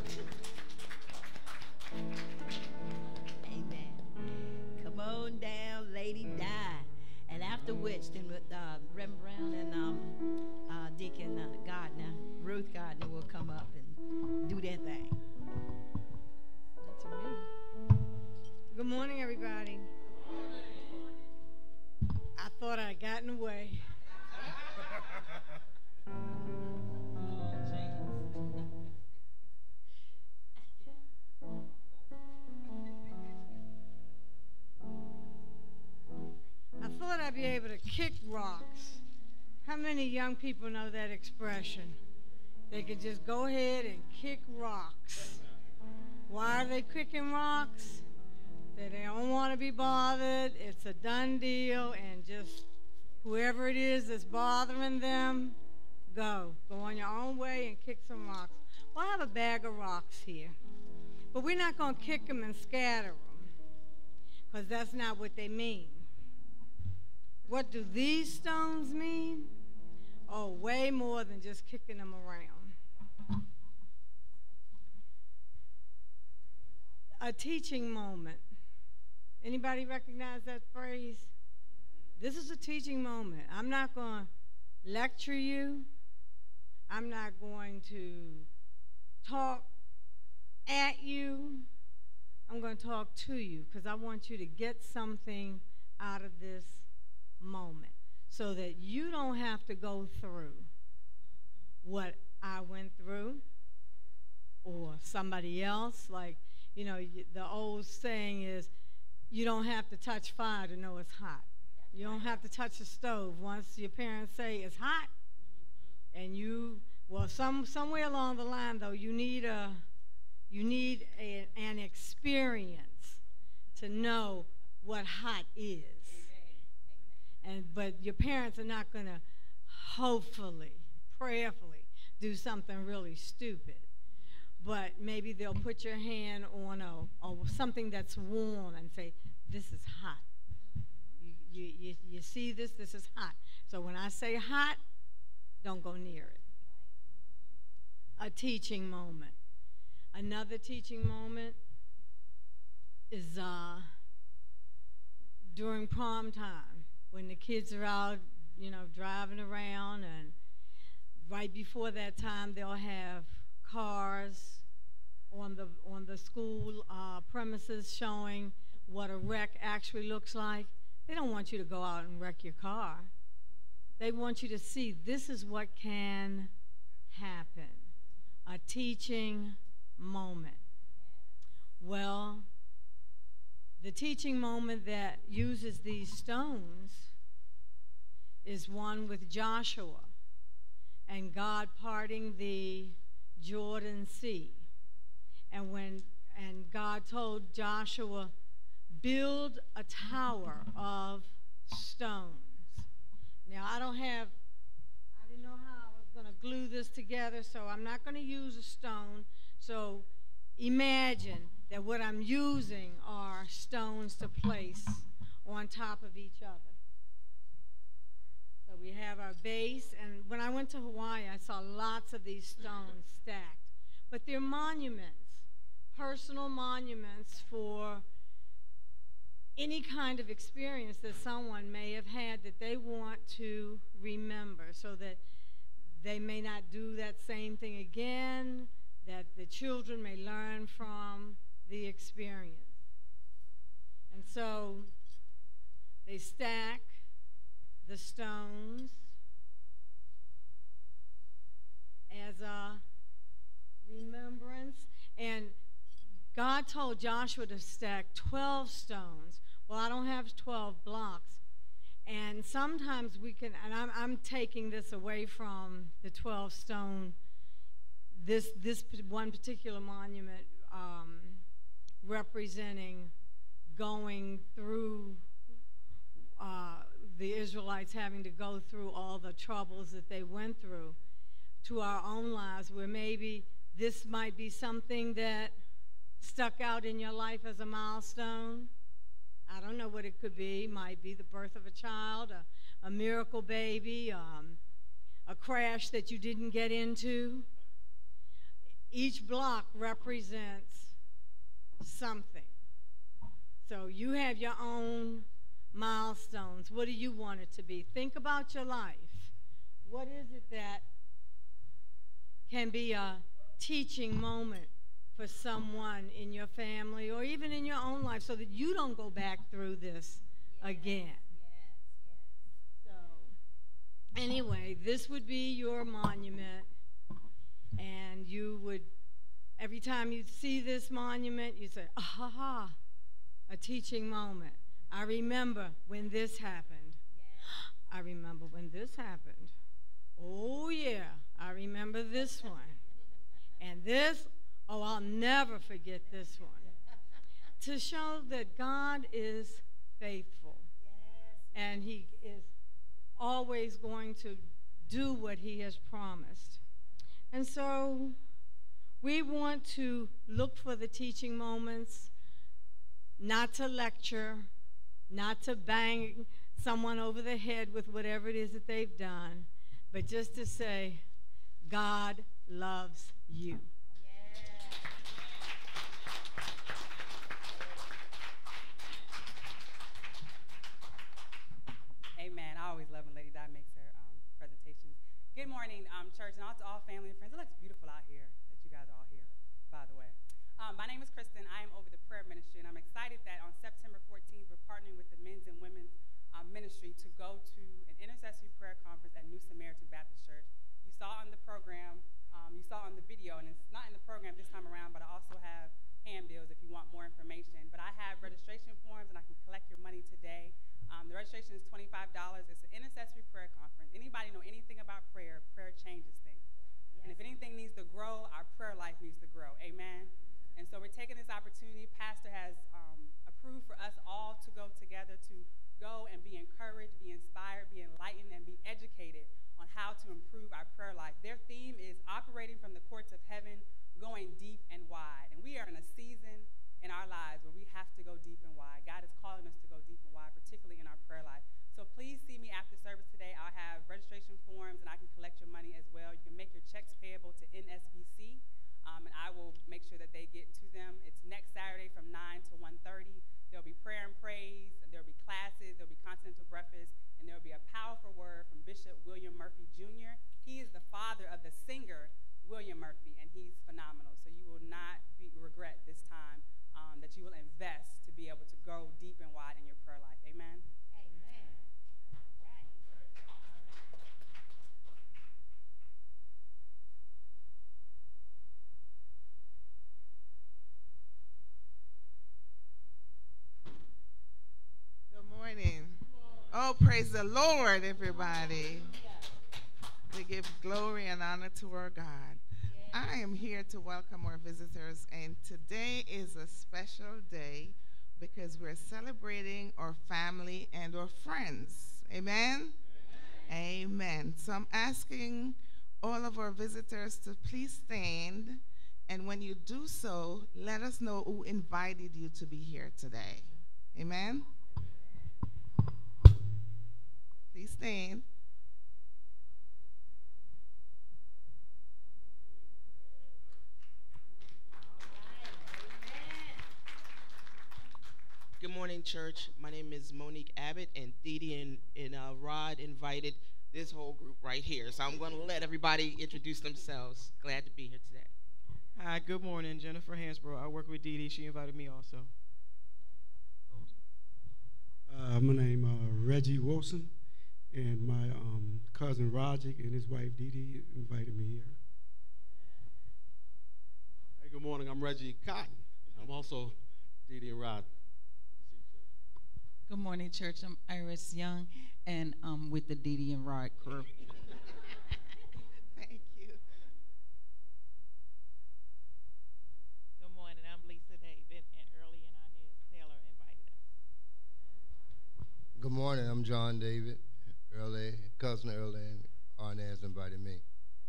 Amen. Come on down, Lady Di. And after which, then with Reverend Brown and Deacon Gardner, Ruth Gardner will come up and do their thing. That's me. Good morning, everybody. I thought I'd gotten away. I thought I'd be able to kick rocks. How many young people know that expression? They could just go ahead and kick rocks. Why are they kicking rocks? They don't want to be bothered. It's a done deal, and just whoever it is that's bothering them, go on your own way and kick some rocks. Well, I have a bag of rocks here, but we're not going to kick them and scatter them, because that's not what they mean. What do these stones mean? Oh, way more than just kicking them around. A teaching moment. Anybody recognize that phrase? This is a teaching moment. I'm not going to lecture you. I'm not going to talk at you. I'm going to talk to you, because I want you to get something out of this moment so that you don't have to go through what I went through or somebody else. Like, you know, the old saying is, you don't have to touch fire to know it's hot. You don't have to touch the stove. Once your parents say it's hot, and somewhere along the line though, you need an experience to know what hot is. But your parents are not going to hopefully, prayerfully do something really stupid. But maybe they'll put your hand on something that's warm and say, this is hot. You see this? This is hot. So when I say hot, don't go near it. A teaching moment. Another teaching moment is during prom time, when the kids are out, driving around, and right before that time, they'll have cars on the school premises showing what a wreck actually looks like. They don't want you to go out and wreck your car. They want you to see this is what can happen. A teaching moment. Well, the teaching moment that uses these stones is one with Joshua and God parting the Jordan Sea. And God told Joshua, build a tower of stones. Now, I didn't know how I was going to glue this together, so I'm not going to use a stone. So imagine that what I'm using are stones to place on top of each other. So we have our base, and when I went to Hawaii, I saw lots of these stones stacked. But they're monuments, personal monuments for any kind of experience that someone may have had that they want to remember, so that they may not do that same thing again, that the children may learn from the experience. And so they stack the stones as a remembrance. And God told Joshua to stack 12 stones. Well, I don't have 12 blocks. And sometimes we can, and I'm taking this away from the 12 stone, this one particular monument representing going through the Israelites having to go through all the troubles that they went through, to our own lives, where maybe this might be something that stuck out in your life as a milestone. I don't know what it could be. It might be the birth of a child, a miracle baby, a crash that you didn't get into. Each block represents something. So you have your own milestones. What do you want it to be? Think about your life. What is it that can be a teaching moment for someone in your family or even in your own life, so that you don't go back through this again? So anyway, this would be your monument, and you would, every time you see this monument, you say, aha, a teaching moment. I remember when this happened. I remember when this happened. Oh yeah, I remember this one. And this, oh, I'll never forget this one. To show that God is faithful. And he is always going to do what he has promised. And so we want to look for the teaching moments, not to lecture, not to bang someone over the head with whatever it is that they've done, but just to say, God loves you. Amen. I always love when Lady Di makes her presentations. Good morning, church, and also all family and friends. It looks beautiful out here that you guys are all here, by the way. My name is Kristen. I am over the prayer ministry, and I'm excited that on September 14th, we're partnering with the men's and women's ministry to go to an intercessory prayer conference at New Samaritan Baptist Church. You saw on the program, you saw on the video, and it's not in the program this time around, but I also have handbills if you want more information. But I have registration forms, and I can collect your money today. The registration is $25. It's an intercessory prayer conference. Anybody know anything about prayer? Prayer changes things. Yes. And if anything needs to grow, our prayer life needs to grow. Amen? And so we're taking this opportunity. Pastor has approved for us all to go together to go and be encouraged, be inspired, be enlightened, and be educated on how to improve our prayer life. Their theme is operating from the courts of heaven, going deep and wide. And we are in a season in our lives where we have to go deep and wide. God is calling us to go deep and wide, particularly in our prayer life. So please see me after service today. I'll have registration forms, and I can collect your money as well. You can make your checks payable to NSBC, and I will make sure that they get to them. It's next Saturday from 9 to 1:30. There'll be prayer and praise, and there'll be classes, there'll be continental breakfast, and there'll be a powerful word from Bishop William Murphy Jr. He is the father of the singer William Murphy, and he's phenomenal. So you will not regret this time that you will invest to be able to go deep and wide in your prayer life. Amen? Amen. Right. Good morning. Oh, praise the Lord, everybody. We give glory and honor to our God. I am here to welcome our visitors, and today is a special day because because we're celebrating our family and our friends. Amen? Amen. So I'm asking all of our visitors to please stand, and when you do so, let us know who invited you to be here today. Amen? Please stand. Good morning, church. My name is Monique Abbott, and Dee Dee and Rod invited this whole group right here. So I'm going to let everybody introduce themselves. Glad to be here today. Hi, good morning. Jennifer Hansborough. I work with Dee Dee. She invited me also. My name is Reggie Wilson, and my cousin Rogic and his wife Dee Dee invited me here. Hey, good morning. I'm Reggie Cotton. I'm also Dee Dee and Rod. Good morning, church. I'm Iris Young, and I'm with the Dee Dee and Rod crew. Thank you. Good morning. I'm Lisa David, and Early and Inez Taylor invited us. Good morning. I'm John David. Cousin Early and Inez invited me.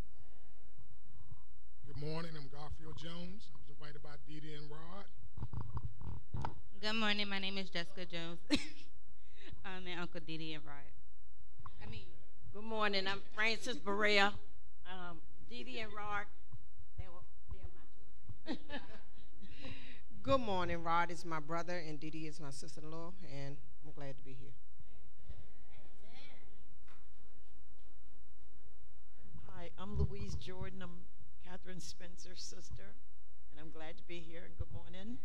Good morning. I'm Garfield Jones. I was invited by Dee Dee and Rod. Good morning. My name is Jessica Jones. And Uncle Dee Dee and Rod. Good morning. I'm Frances Berea. Dee Dee and Rod, they're my children. Good morning. Rod is my brother, and Dee Dee is my sister-in-law, and I'm glad to be here. Hi, I'm Louise Jordan. I'm Catherine Spencer's sister, and I'm glad to be here. And good morning.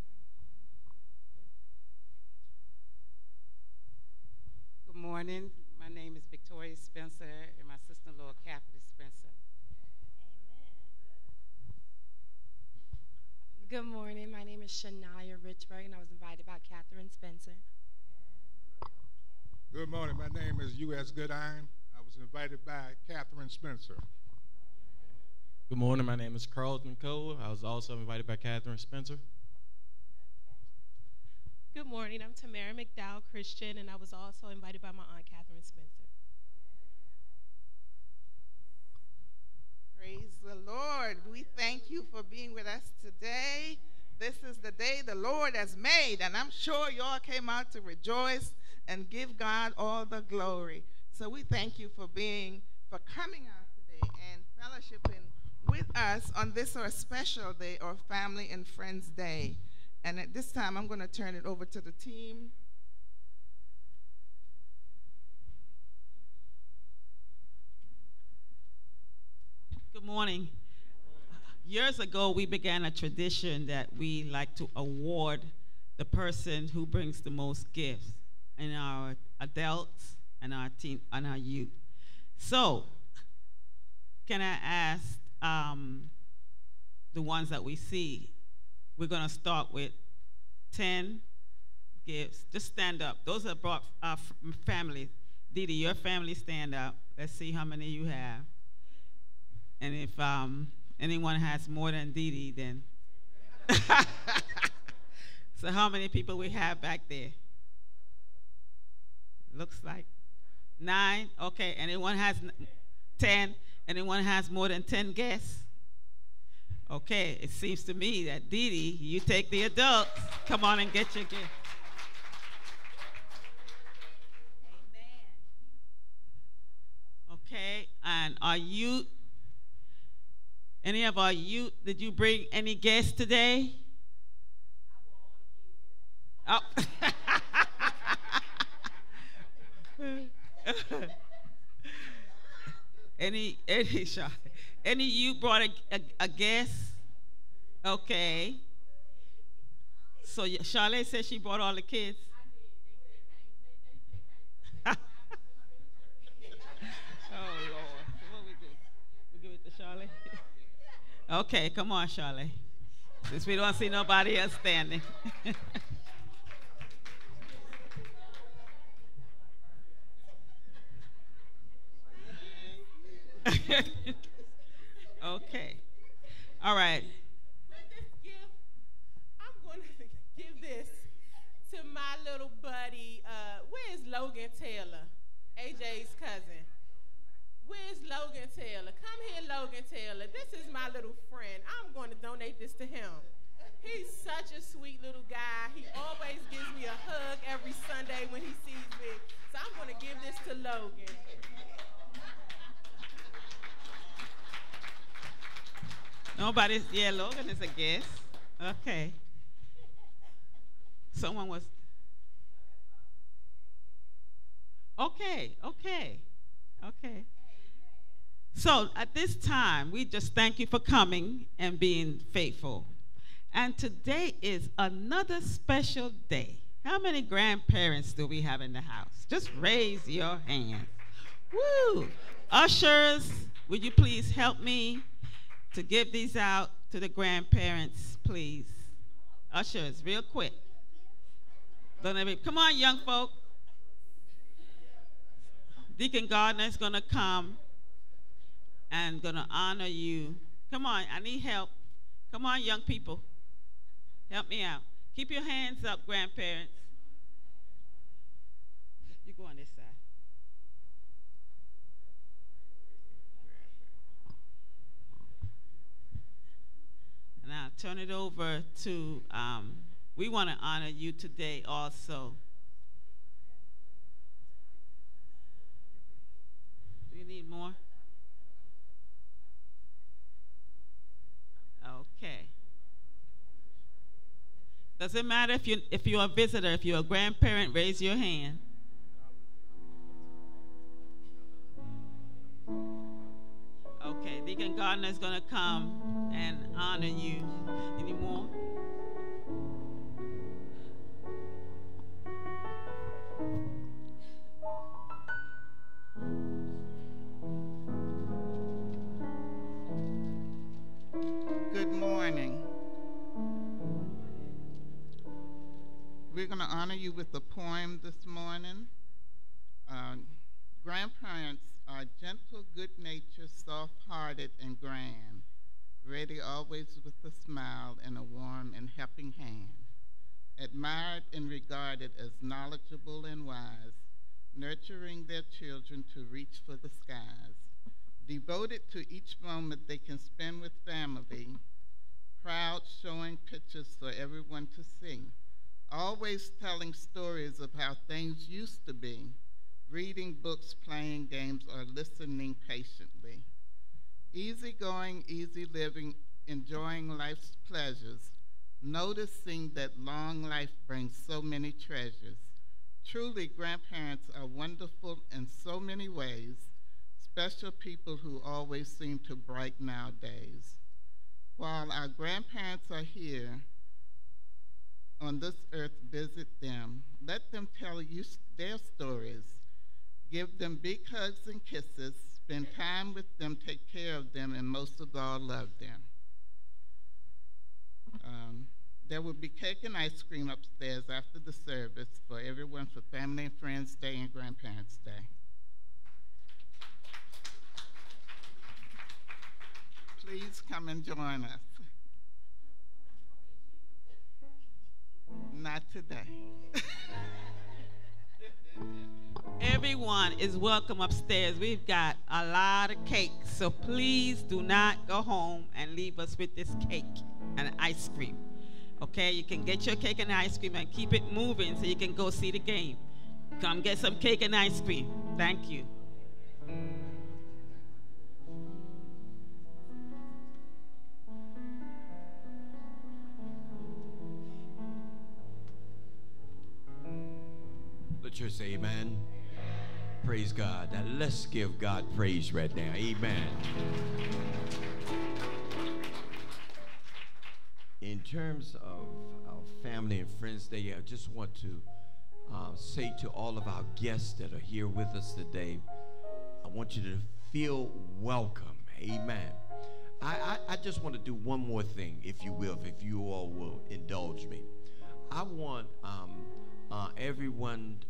Good morning. My name is Victoria Spencer, and my sister-in-law, Catherine Spencer. Good morning. My name is Shania Richburg, and I was invited by Catherine Spencer. Good morning. My name is U.S. Goodine. I was invited by Catherine Spencer. Good morning. My name is Carlton Cole. I was also invited by Catherine Spencer. Good morning. I'm Tamara McDowell Christian, and I was also invited by my Aunt Catherine Spencer. Praise the Lord. We thank you for being with us today. This is the day the Lord has made, and I'm sure you all came out to rejoice and give God all the glory. So we thank you for coming out today and fellowshipping with us on this our special day, our Family and Friends Day. And at this time, I'm going to turn it over to the team. Good morning. Years ago, we began a tradition that we like to award the person who brings the most gifts in our adults and our teen and our youth. So, can I ask the ones that we see? We're going to start with 10 gifts. Just stand up. Those are brought families. Dee Dee, your family, stand up. Let's see how many you have. And if anyone has more than Dee Dee, then. So how many people we have back there? Looks like 9. Okay. Anyone has 10? Anyone has more than 10 guests? Okay, it seems to me that Dee Dee, you take the adults. Come on and get your gift. Amen. Okay, and our youth, any of our youth, did you bring any guests today? Oh. Any you brought a guest? Okay. So Charlotte said she brought all the kids. Oh Lord, what we do? We give it to Charlotte. Okay, come on, Charlotte. Since we don't see nobody else standing. Okay. All right. With this gift, I'm going to give this Logan Taylor, AJ's cousin. Where's Logan Taylor? Come here, Logan Taylor. This is my little friend. I'm going to donate this to him. He's such a sweet little guy. He always gives me a hug every Sunday when he sees me. So I'm going to give this to Logan. Nobody's, yeah, Logan is a guest. Okay. Someone was. Okay. So at this time, we just thank you for coming and being faithful. And today is another special day. How many grandparents do we have in the house? Just raise your hands. Woo! Ushers, would you please help me to give these out to the grandparents, please? Ushers, real quick. Come on, young folk. Deacon Gardner is going to come and going to honor you. Come on, I need help. Come on, young people. Help me out. Keep your hands up, grandparents. You go on this side. And I'll turn it over to, we want to honor you today also. Do you need more? Okay. Doesn't matter if you're a visitor, if you're a grandparent, raise your hand. Okay, Deacon Gardner is going to come and honor you. Any more? Good morning. We're going to honor you with a poem this morning. Grandparents are gentle, good-natured, soft-hearted, and grand, ready always with a smile and a warm and helping hand. Admired and regarded as knowledgeable and wise, nurturing their children to reach for the skies. Devoted to each moment they can spend with family, proud showing pictures for everyone to see. Always telling stories of how things used to be, reading books, playing games, or listening patiently. Easygoing, easy living, enjoying life's pleasures, noticing that long life brings so many treasures. Truly, grandparents are wonderful in so many ways, special people who always seem to brighten our days. While our grandparents are here on this earth, visit them. Let them tell you their stories. Give them big hugs and kisses. Spend time with them, take care of them, and most of all, love them. There will be cake and ice cream upstairs after the service for everyone for Family and Friends Day and Grandparents' Day. Please come and join us. Not today. Everyone is welcome upstairs. We've got a lot of cake, so please do not go home and leave us with this cake and ice cream. Okay, you can get your cake and ice cream and keep it moving so you can go see the game. Come get some cake and ice cream. Thank you. The church say amen. Praise God. Now let's give God praise right now. Amen. In terms of our Family and Friends Day, I just want to say to all of our guests that are here with us today, I want you to feel welcome. Amen. I just want to do one more thing, if you will, if you all will indulge me. I want everyone,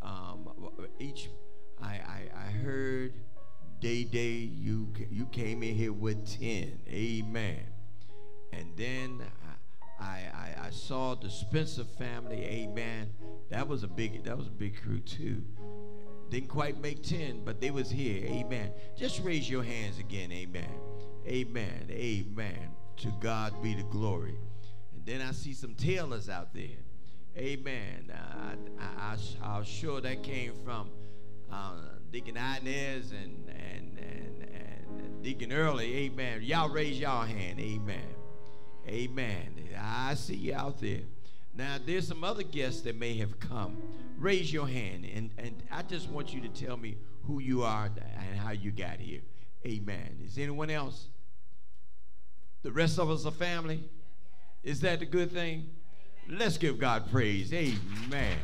I heard Day, you came in here with 10. Amen. And then I saw the Spencer family. Amen. That was a big crew too. Didn't quite make 10, but they was here. Amen. Just raise your hands again. Amen. Amen. Amen. To God be the glory. And then I see some tailors out there. Amen. I'm sure that came from Deacon Inez and Deacon Early. Amen. Y'all raise y'all hand. Amen. Amen. I see you out there. Now, there's some other guests that may have come. Raise your hand, and I just want you to tell me who you are and how you got here. Amen. Is anyone else? The rest of us are family? Is that the good thing? Let's give God praise. Amen.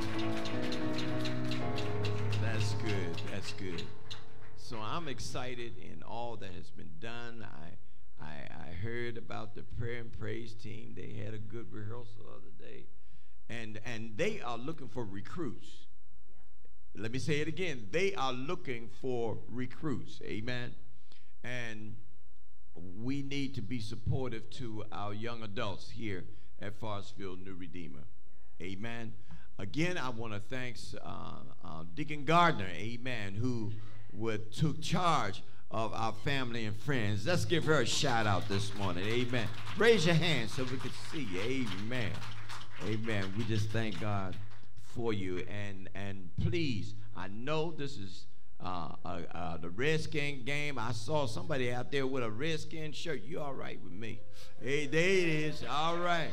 That's good. That's good. So I'm excited in all that has been done. I heard about the prayer and praise team. They had a good rehearsal the other day. And they are looking for recruits. Let me say it again. They are looking for recruits. Amen. And we need to be supportive to our young adults here at Forestville New Redeemer. Amen. Again, I want to thank Deacon Gardner, amen, who took charge of our family and friends. Let's give her a shout out this morning. Amen. Raise your hand so we can see you. Amen. Amen. We just thank God for you. And please, I know this is the Redskin game. I saw somebody out there with a Redskin shirt. You all right with me? Hey, there it is. All right.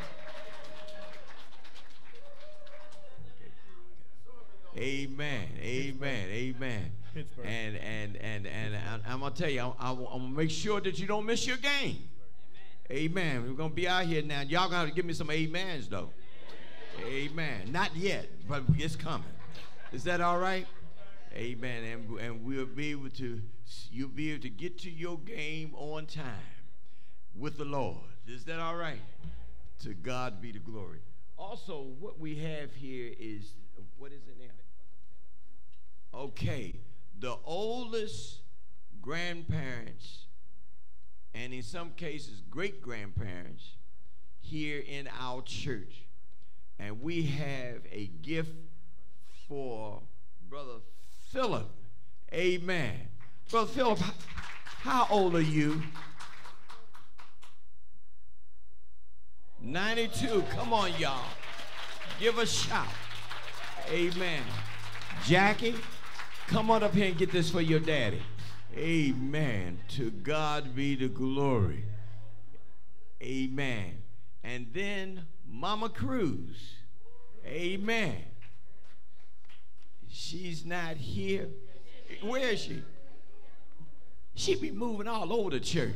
Amen. Amen. Amen. And I'm gonna tell you, I'm gonna make sure that you don't miss your game. Amen. We're gonna be out here now. Y'all gonna have to give me some amens though. Amen. Not yet, but it's coming. Is that all right? Amen. And you'll be able to get to your game on time with the Lord. Is that all right? To God be the glory. Also, what we have here is, what is it now? Okay, the oldest grandparents, and in some cases great-grandparents, here in our church. And we have a gift for Brother Philip. Amen. Brother Philip, how old are you? 92. Come on, y'all. Give a shout. Amen. Jackie, come on up here and get this for your daddy. Amen. To God be the glory. Amen. And then Mama Cruz. Amen. She's not here. Where is she? She be moving all over the church.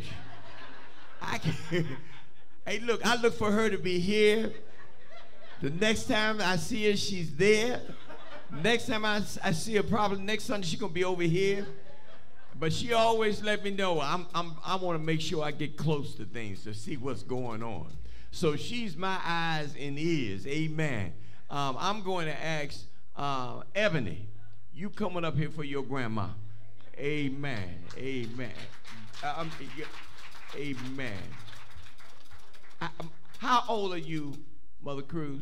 Hey, look, I look for her to be here. The next time I see her, she's there. Next time I see her, probably next Sunday, she's going to be over here. But she always let me know I want to make sure I get close to things to see what's going on. So she's my eyes and ears. Amen. I'm going to ask Ebony, you coming up here for your grandma. Amen. Amen. Amen. How old are you, Mother Cruz?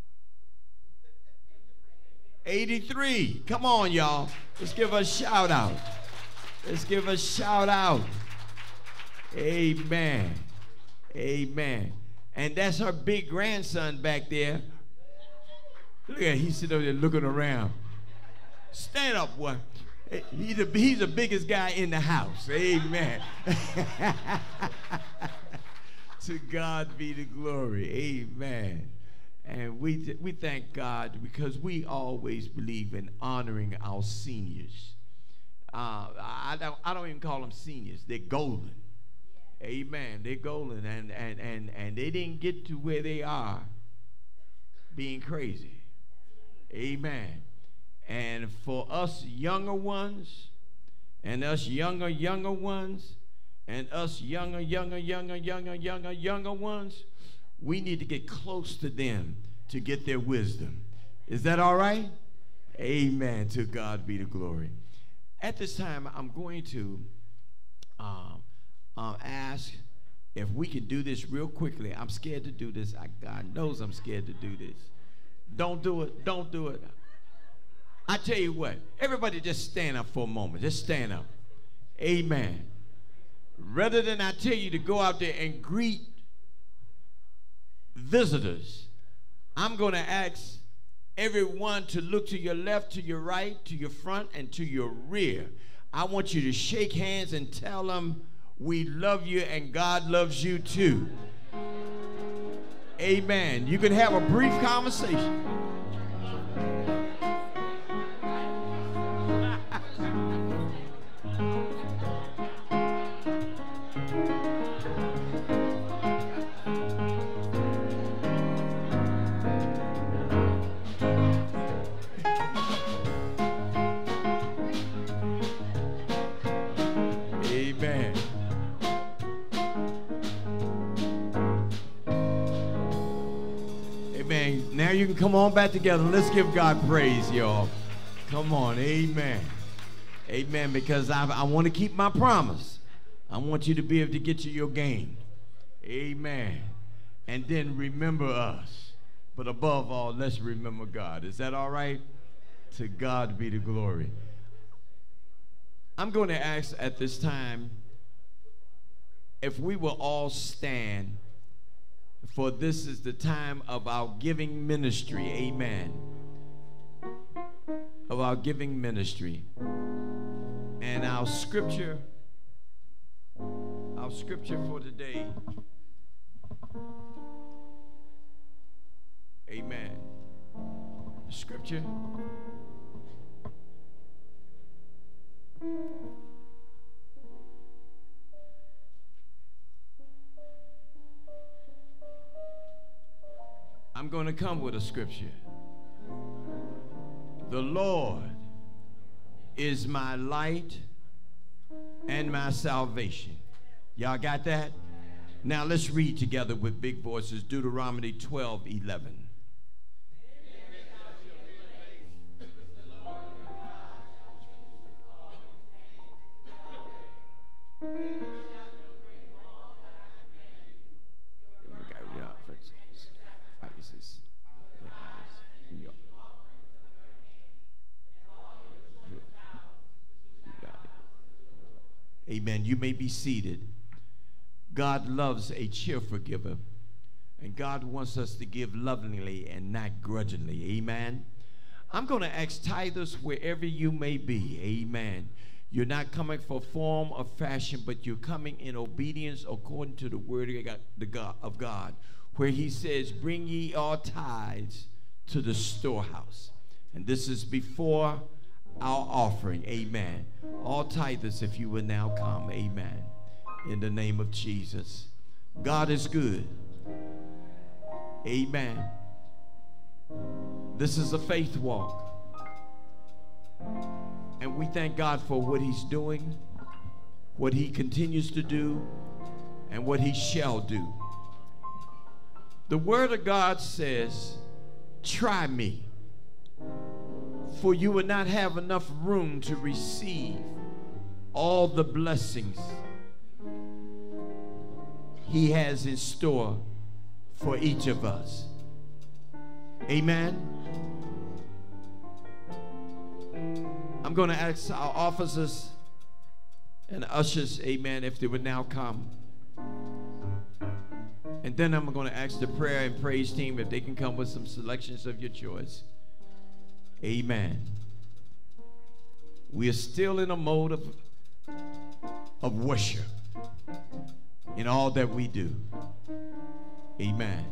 83. Come on, y'all. Let's give her a shout out. Let's give her a shout out. Amen. Amen. And that's her big grandson back there. Look at him. He's sitting over there looking around. Stand up, boy. He's the biggest guy in the house. Amen. To God be the glory. Amen. And we thank God because we always believe in honoring our seniors. I don't even call them seniors. They're golden. Amen. They're golden. And they didn't get to where they are being crazy. Amen. And for us younger ones, and us younger ones, and us younger ones, we need to get close to them to get their wisdom. Is that all right? Amen. To God be the glory. At this time, I'm going to ask if we can do this real quickly. I'm scared to do this. God knows I'm scared to do this. Don't do it. Don't do it. I tell you what, everybody just stand up for a moment. Just stand up. Amen. Rather than I tell you to go out there and greet visitors, I'm going to ask everyone to look to your left, to your right, to your front, and to your rear. I want you to shake hands and tell them we love you and God loves you too. Amen. You can have a brief conversation. Amen. Amen. Now you can come on back together. Let's give God praise, y'all. Come on. Amen. Amen. Because I want to keep my promise. I want you to be able to get to your game. Amen. And then remember us. But above all, let's remember God. Is that all right? To God be the glory. I'm going to ask at this time if we will all stand, for this is the time of our giving ministry. Amen. Of our giving ministry. And our scripture for today. Amen. Scripture. I'm going to come with a scripture. The Lord is my light and my salvation. Y'all got that? Now let's read together with big voices. Deuteronomy 12:11. Amen. You may be seated. God loves a cheerful giver, and God wants us to give lovingly and not grudgingly. Amen. I'm going to ask tithers wherever you may be. Amen. You're not coming for form or fashion, but you're coming in obedience according to the word of God, where he says, bring ye all tithes to the storehouse. And this is before our offering. Amen. All tithers, if you will now come. Amen. In the name of Jesus. God is good. Amen. This is a faith walk. And we thank God for what he's doing, what he continues to do, and what he shall do. The word of God says, try me, for you will not have enough room to receive all the blessings he has in store for each of us. Amen. I'm going to ask our officers and ushers, amen, if they would now come. And then I'm going to ask the prayer and praise team if they can come with some selections of your choice. Amen. We are still in a mode of worship in all that we do. Amen.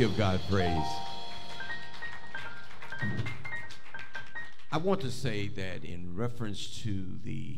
give God praise. I want to say that in reference to the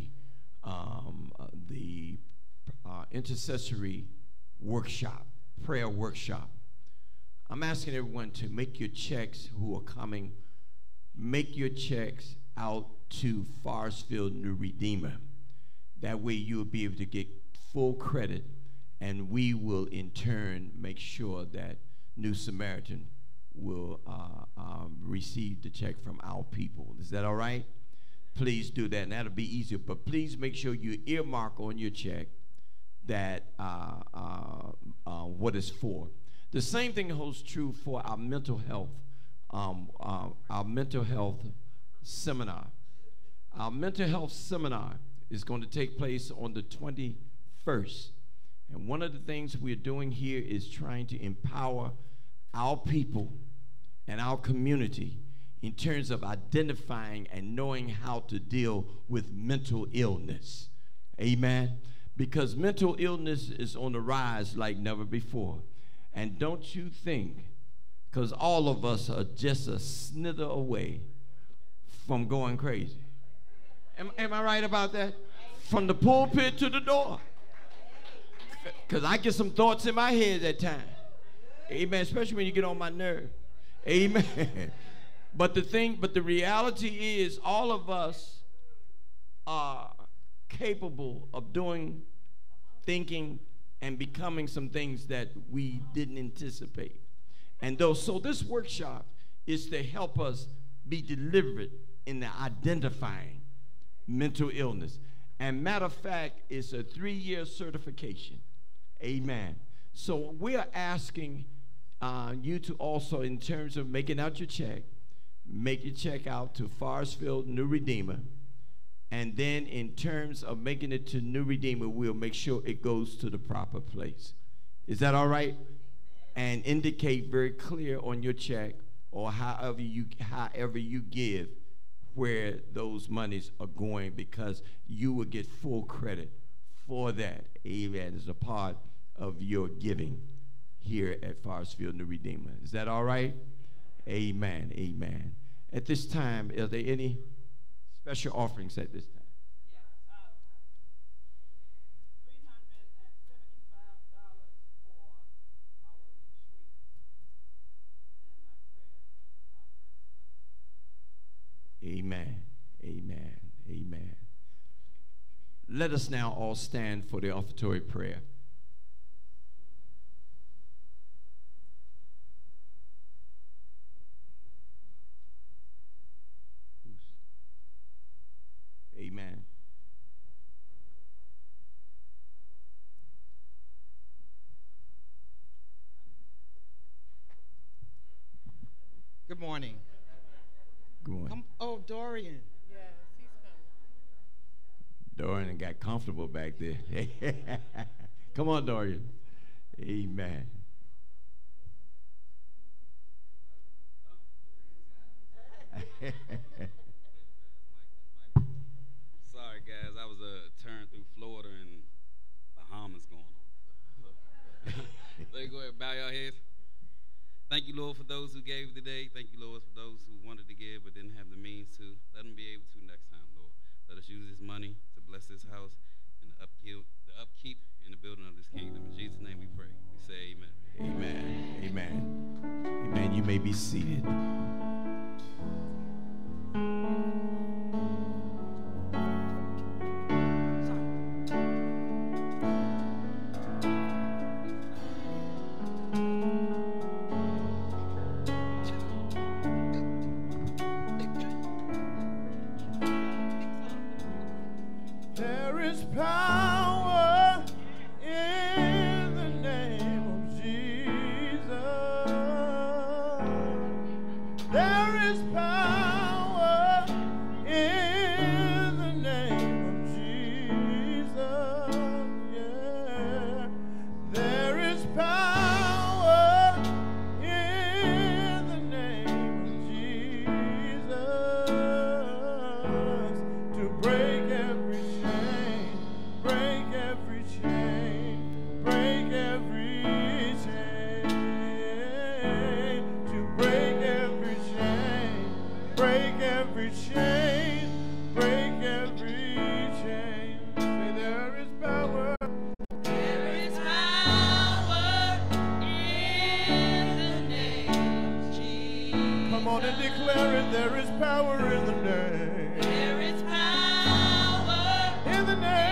intercessory workshop, prayer workshop, I'm asking everyone to make your checks who are coming, make your checks out to Forestville New Redeemer. That way you'll be able to get full credit, and we will in turn make sure that New Samaritan will receive the check from our people. Is that all right? Please do that, and that'll be easier. But please make sure you earmark on your check that what it's for. The same thing holds true for our mental health seminar. Our mental health seminar is going to take place on the 21st. And one of the things we're doing here is trying to empower our people and our community in terms of identifying and knowing how to deal with mental illness. Amen? Because mental illness is on the rise like never before. And don't you think, because all of us are just a snither away from going crazy. Am I right about that? From the pulpit to the door. Because I get some thoughts in my head at times. Amen. Especially when you get on my nerve. Amen. But the reality is all of us are capable of doing, thinking, and becoming some things that we didn't anticipate. And so this workshop is to help us be deliberate in the identifying mental illness. And matter of fact, it's a 3-year certification. Amen. So we are asking you to also, in terms of making out your check, make your check out to Forestville New Redeemer. And then in terms of making it to New Redeemer, we'll make sure it goes to the proper place. Is that all right? And indicate very clear on your check or however you give where those monies are going, because you will get full credit for that. Amen. As a part of your giving here at Forestville New Redeemer. Is that all right? Amen. Amen. At this time, are there any special offerings at this time? Amen. Amen. Amen. Let us now all stand for the offertory prayer. Amen. Good morning. Good morning. Oh, Dorian. Yes, he's coming. Dorian got comfortable back there. Come on, Dorian. Amen. Sorry, guys. I was turning through Florida and Bahamas going on. Let me go ahead and bow your heads. Thank you, Lord, for those who gave today. Thank you, Lord, for those who wanted to give but didn't have the means to. Let them be able to next time, Lord. Let us use this money to bless this house and the upkeep and the building of this kingdom. In Jesus' name we pray. We say amen. Amen. Amen. Amen. You may be seated. There is power in the name of Jesus. There is power in the name of Jesus. Yeah. There is power in the name of Jesus to break every chain, break break every chain, break every chain. Say there is power. There is power in the name of Jesus. Come on and declare it. There is power in the name. There is power in the name.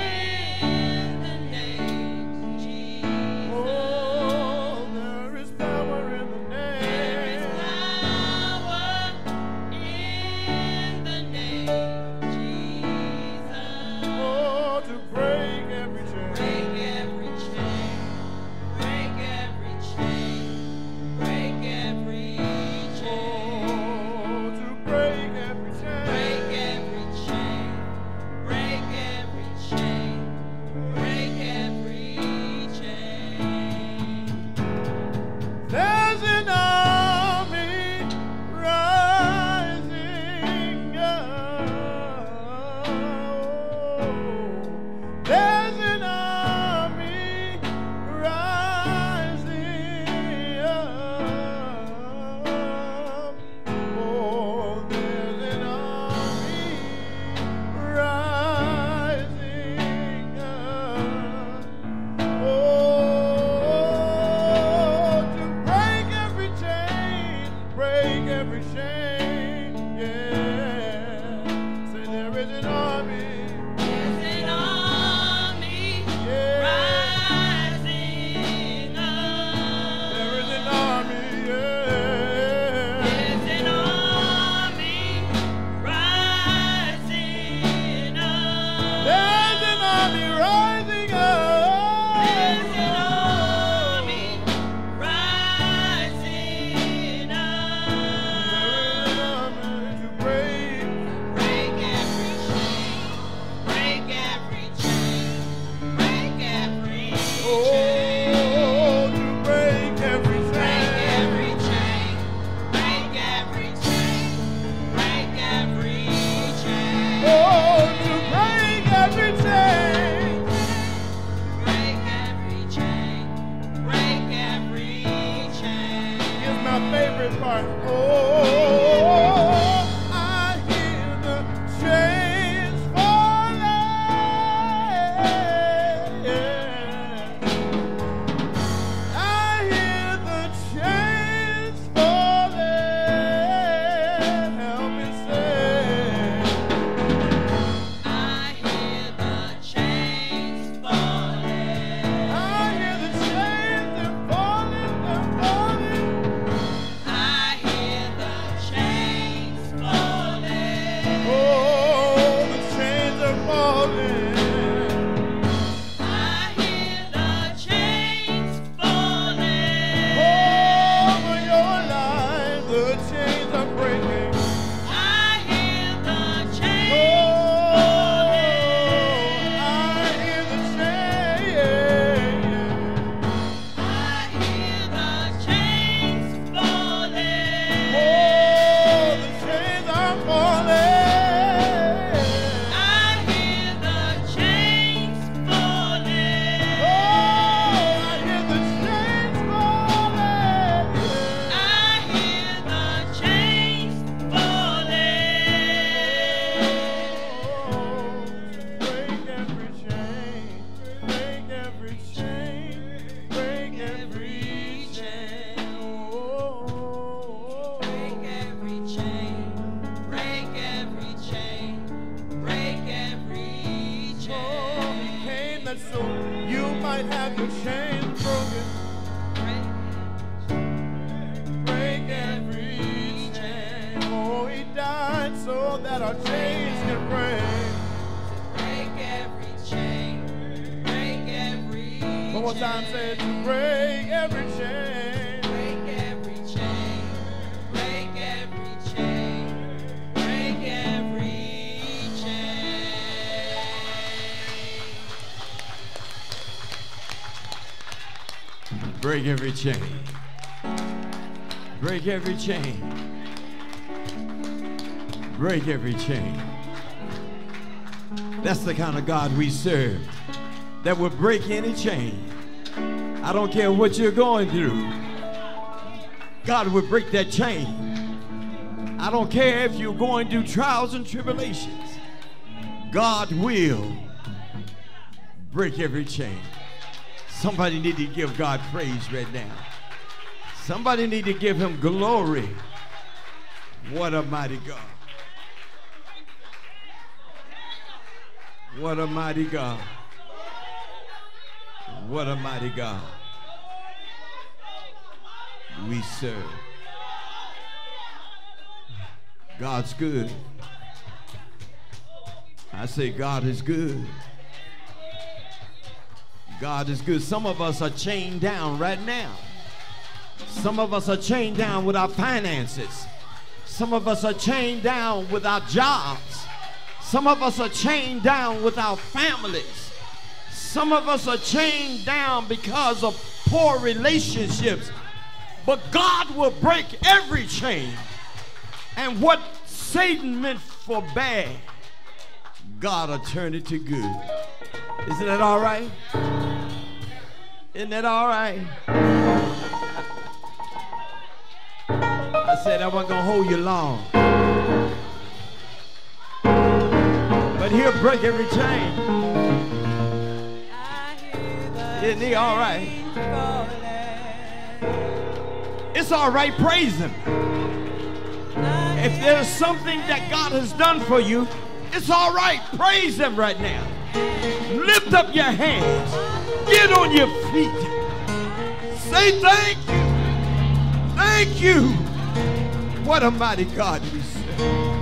Break every chain. Break every chain. Break every chain. That's the kind of God we serve, that will break any chain. I don't care what you're going through. God will break that chain. I don't care if you're going through trials and tribulations. God will break every chain. Somebody need to give God praise right now. Somebody need to give him glory. What a mighty God. What a mighty God. What a mighty God we serve. God's good. I say God is good. God is good. Some of us are chained down right now. Some of us are chained down with our finances. Some of us are chained down with our jobs. Some of us are chained down with our families. Some of us are chained down because of poor relationships. But God will break every chain. And what Satan meant for bad, God will turn it to good. Isn't that all right? Isn't that all right? I said I wasn't going to hold you long. But he'll break every chain. Isn't he all right? It's all right, praise him. If there's something that God has done for you, it's all right, praise him right now. Lift up your hands. Get on your feet. Say thank you. Thank you. What a mighty God we serve.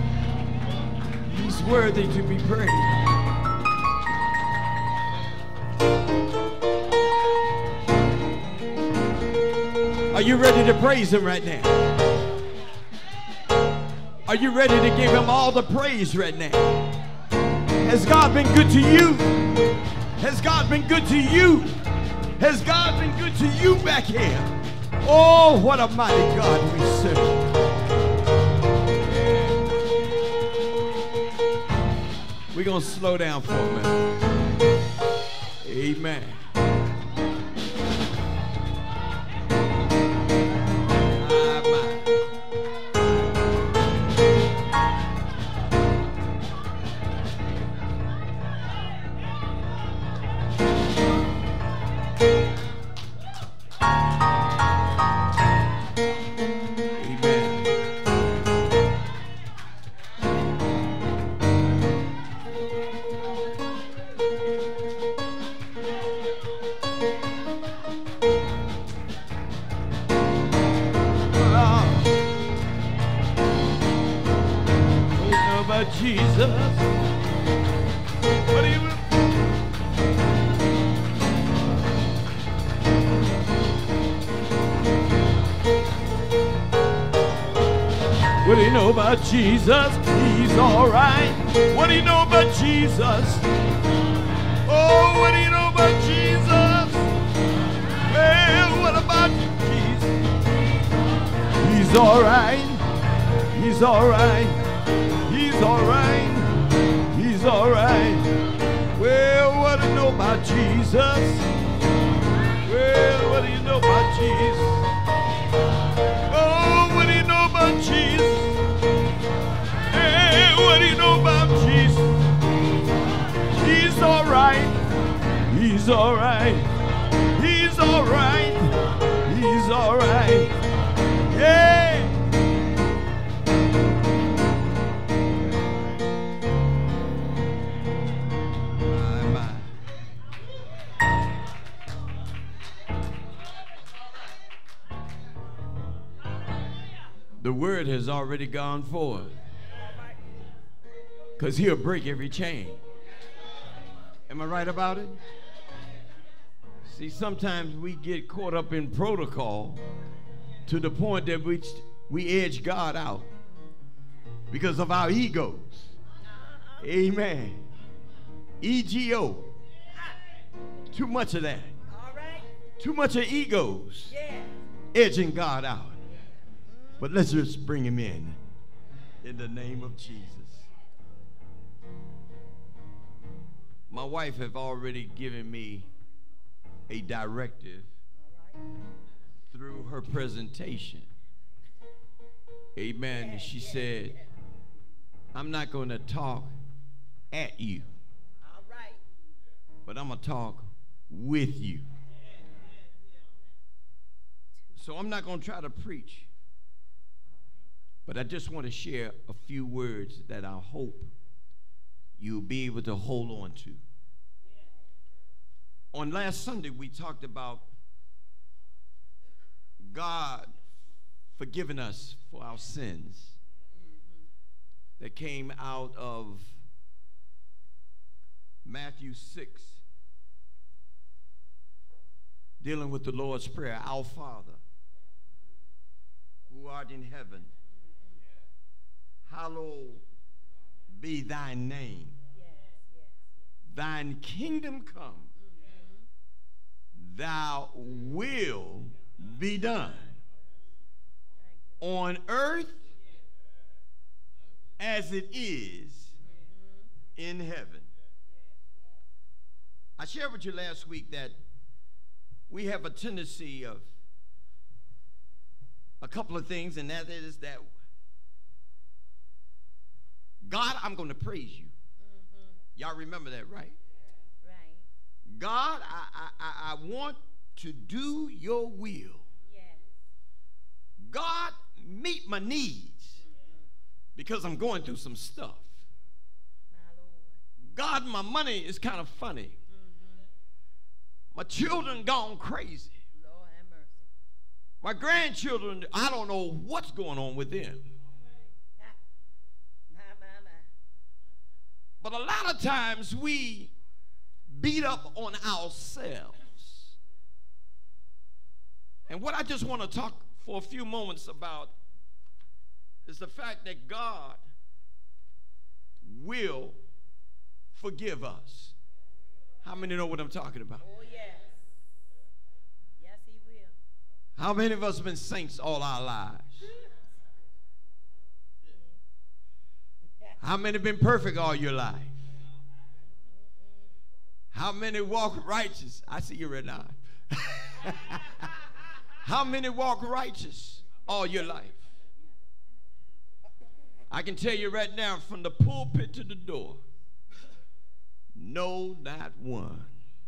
He's worthy to be praised. Are you ready to praise him right now? Are you ready to give him all the praise right now? Has God been good to you? Has God been good to you? Has God been good to you back here? Oh, what a mighty God we serve. We're going to slow down for a minute. Amen. What do you know about Jesus? He's all right. What do you know about Jesus? Oh, what do you know about Jesus? Well, what about Jesus? He's all right. He's all right. He's all right. He's all right. Well, what do you know about Jesus? Well, what do you know about Jesus? Oh, what do you know about Jesus? Hey, what do you know about Jesus? He's all right. He's all right. He's all right. He's all right. Yeah. The word has already gone forth. Because he'll break every chain. Am I right about it? See, sometimes we get caught up in protocol to the point that we edge God out because of our egos. Amen. EGO. Too much of that. Too much of egos. Edging God out. But let's just bring him in the name of Jesus. My wife have already given me a directive through her presentation. Amen. And she said, I'm not going to talk at you. All right. But I'm going to talk with you. So I'm not going to try to preach. But I just want to share a few words that I hope you'll be able to hold on to. On last Sunday, we talked about God forgiving us for our sins that came out of Matthew 6, dealing with the Lord's Prayer. Our Father, who art in heaven, hallowed be thy name. Thine kingdom come. Thy will be done on earth as it is in heaven. I shared with you last week that we have a tendency of a couple of things, and that is that, God, I'm going to praise you. Y'all remember that, right? Right. God, I want to do your will. Yes. God, meet my needs because I'm going through some stuff. God, my money is kind of funny. My children gone crazy. Lord have mercy. My grandchildren, I don't know what's going on with them. But a lot of times we beat up on ourselves. And what I just want to talk for a few moments about is the fact that God will forgive us. How many know what I'm talking about? Oh, yes. Yes, he will. How many of us have been saints all our lives? How many have been perfect all your life? How many walk righteous? I see you right now. How many walk righteous all your life? I can tell you right now, from the pulpit to the door, no, not one.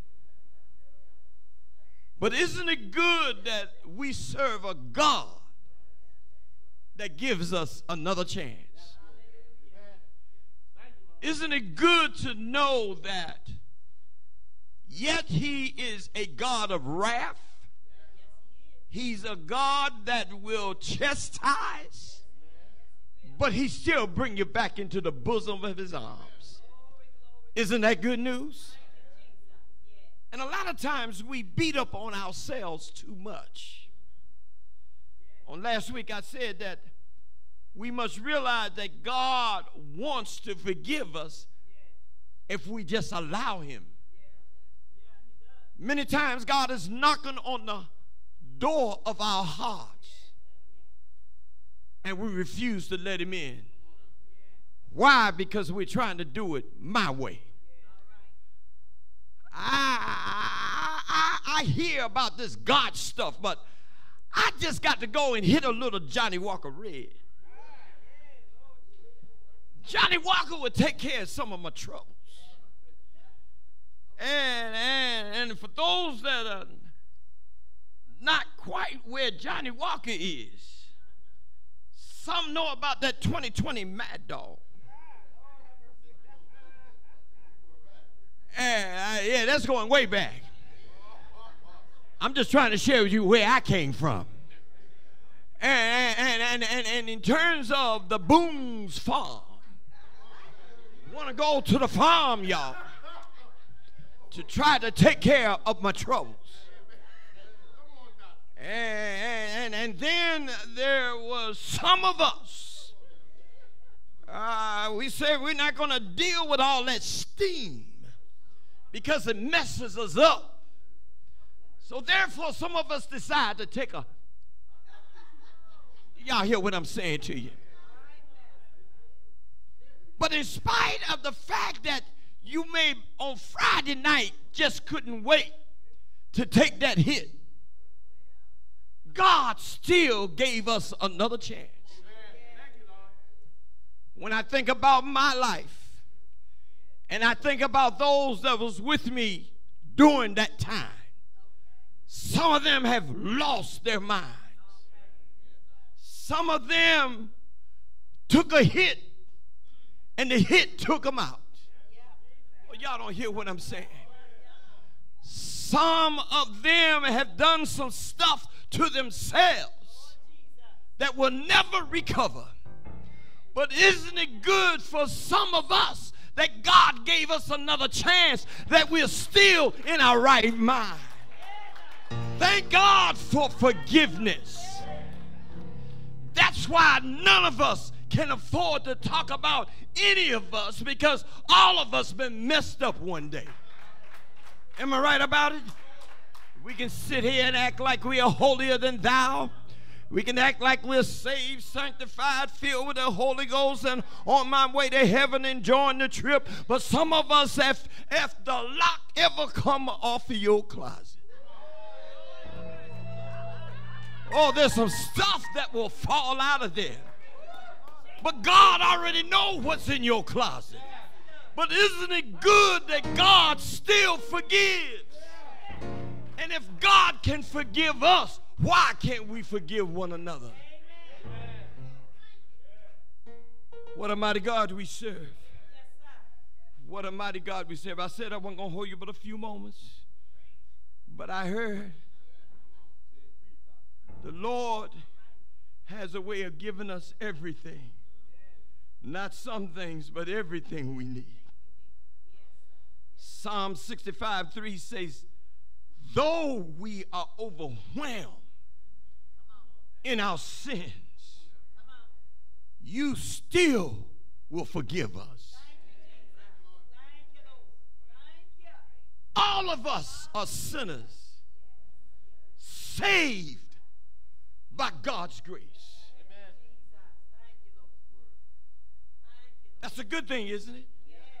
But isn't it good that we serve a God that gives us another chance? Isn't it good to know that yet he is a God of wrath? He's a God that will chastise, but he still bring you back into the bosom of his arms. Isn't that good news? And a lot of times we beat up on ourselves too much. On last week I said that we must realize that God wants to forgive us if we just allow him. Many times God is knocking on the door of our hearts and we refuse to let him in. Why? Because we're trying to do it my way. I hear about this God stuff, but I just got to go and hit a little Johnny Walker Red. Johnny Walker would take care of some of my troubles. And for those that are not quite where Johnny Walker is, some know about that 2020 Mad Dog. Yeah, that's going way back. I'm just trying to share with you where I came from. And in terms of the Boone's Farm, want to go to the farm, y'all, to try to take care of my troubles. And then there was some of us, we said we're not going to deal with all that steam because it messes us up. So therefore, some of us decide to take a, y'all hear what I'm saying to you? But in spite of the fact that you may on Friday night just couldn't wait to take that hit, God still gave us another chance. When I think about my life, and I think about those that was with me during that time, some of them have lost their minds. Some of them took a hit, and the hit took them out. Well, y'all don't hear what I'm saying. Some of them have done some stuff to themselves that will never recover. But isn't it good for some of us that God gave us another chance, that we're still in our right mind? Thank God for forgiveness. That's why none of us can afford to talk about any of us, because all of us been messed up one day. Am I right about it? We can sit here and act like we are holier than thou. We can act like we're saved, sanctified, filled with the Holy Ghost, and on my way to heaven enjoying the trip. But some of us, if the lock ever come off of your closet, oh, there's some stuff that will fall out of there. But God already knows what's in your closet. But isn't it good that God still forgives? And if God can forgive us, why can't we forgive one another? What a mighty God we serve. What a mighty God we serve. I said I wasn't going to hold you but a few moments, but I heard the Lord has a way of giving us everything. Not some things, but everything we need. Psalm 65:3 says, though we are overwhelmed in our sins, you still will forgive us. All of us are sinners, saved by God's grace. That's a good thing, isn't it?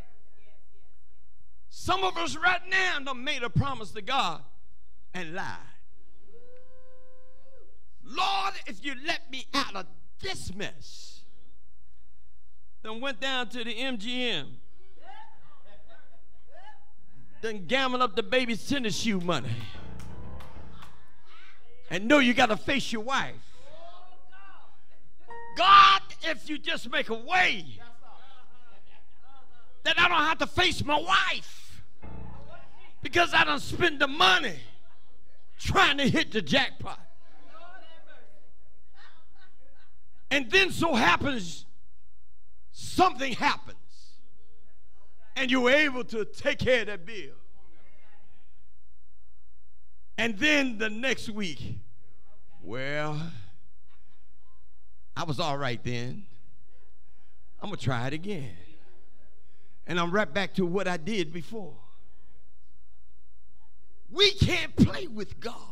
Some of us right now done made a promise to God and lied. Lord, if you let me out of this mess, then went down to the MGM, then gambled up the baby's tennis shoe money, and know you got to face your wife. God, if you just make a way that I don't have to face my wife, because I done spent the money trying to hit the jackpot. And then so happens, something happens, and you're able to take care of that bill. And then the next week, well, I was all right then. I'm going to try it again. And I'm right back to what I did before. We can't play with God,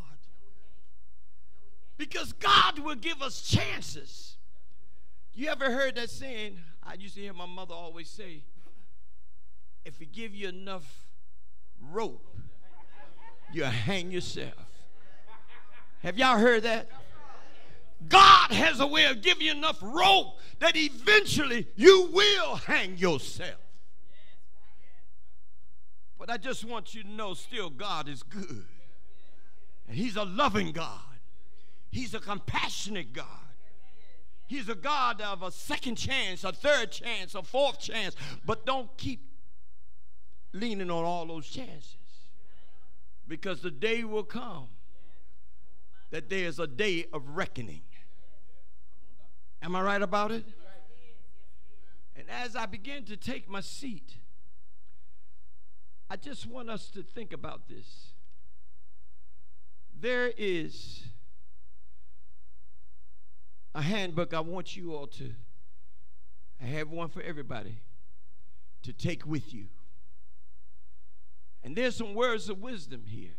because God will give us chances. You ever heard that saying? I used to hear my mother always say, if He give you enough rope, you'll hang yourself. Have y'all heard that? God has a way of giving you enough rope that eventually you will hang yourself. But I just want you to know, still God is good. And He's a loving God. He's a compassionate God. He's a God of a second chance, a third chance, a fourth chance. But don't keep leaning on all those chances, because the day will come that there is a day of reckoning. Am I right about it? And as I begin to take my seat, I just want us to think about this. There is a handbook I want you all to, I have one for everybody to take with you. And there's some words of wisdom here.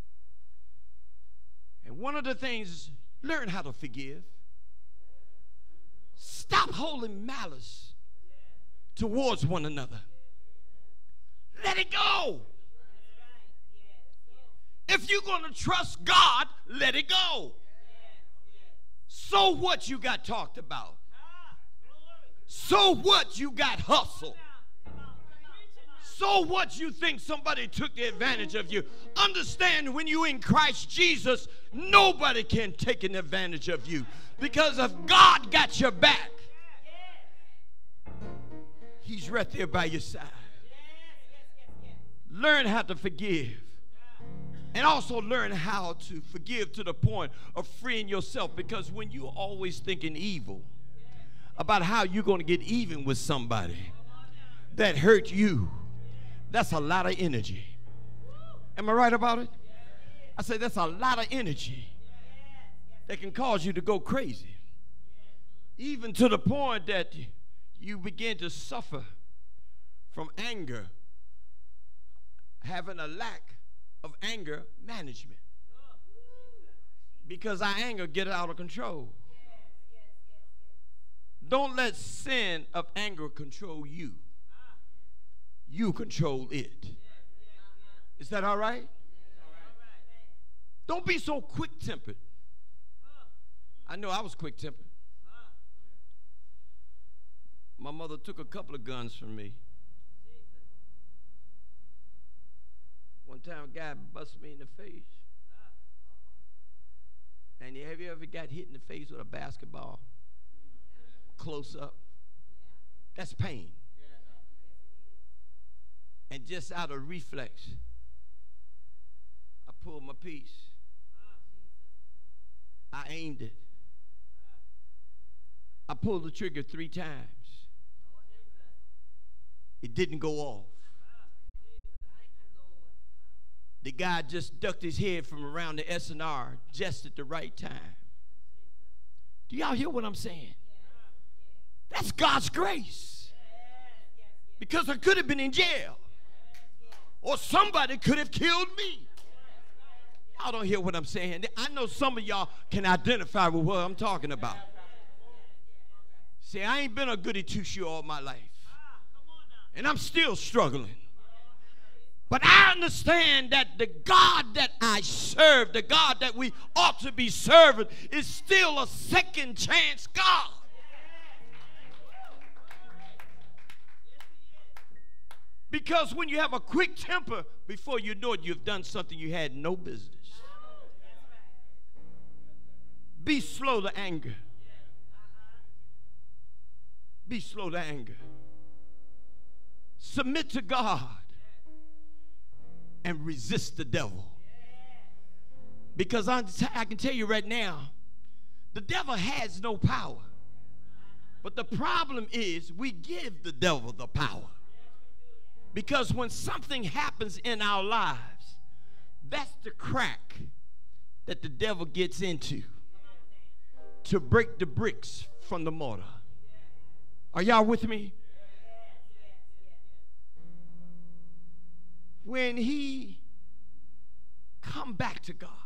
And one of the things, learn how to forgive. Stop holding malice towards one another. Let it go. If you're going to trust God, let it go. So what you got talked about? So what you got hustle? So what you think somebody took the advantage of you? Understand, when you in Christ Jesus, nobody can take an advantage of you, because if God got your back, he's right there by your side. Learn how to forgive, and also learn how to forgive to the point of freeing yourself, because when you're always thinking evil about how you're going to get even with somebody that hurt you, that's a lot of energy. Am I right about it? I say that's a lot of energy that can cause you to go crazy, even to the point that you begin to suffer from anger, having a lack of anger management, because our anger get out of control. Don't let sin of anger control you. You control it. Is that all right? Don't be so quick-tempered. I know I was quick-tempered. My mother took a couple of guns from me. One time a guy busted me in the face. And have you ever got hit in the face with a basketball? Close up. That's pain. And just out of reflex, I pulled my piece. I aimed it. I pulled the trigger 3 times. It didn't go off. The guy just ducked his head from around the FNR just at the right time. Do y'all hear what I'm saying? That's God's grace. Because I could have been in jail. Or somebody could have killed me. Y'all don't hear what I'm saying. I know some of y'all can identify with what I'm talking about. See, I ain't been a goody two-shoe all my life. And I'm still struggling. But I understand that the God that I serve, the God that we ought to be serving, is still a second chance God. Because when you have a quick temper, before you know it, you've done something you had no business. Be slow to anger. Be slow to anger. Submit to God and resist the devil. Because I can tell you right now, the devil has no power. But the problem is we give the devil the power. Because when something happens in our lives, that's the crack that the devil gets into to break the bricks from the mortar. Are y'all with me? When he come back to God,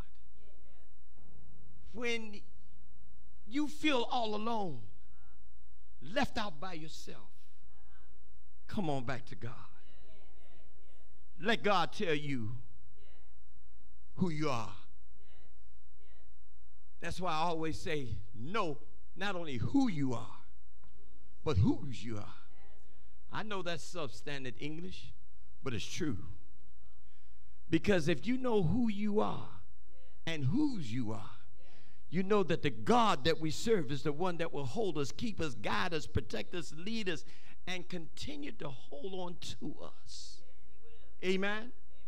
when you feel all alone, left out by yourself, come on back to God. Let God tell you who you are. That's why I always say, know not only who you are, but whose you are. I know that's substandard English, but it's true. Because if you know who you are and whose you are, you know that the God that we serve is the one that will hold us, keep us, guide us, protect us, lead us, and continue to hold on to us. Amen?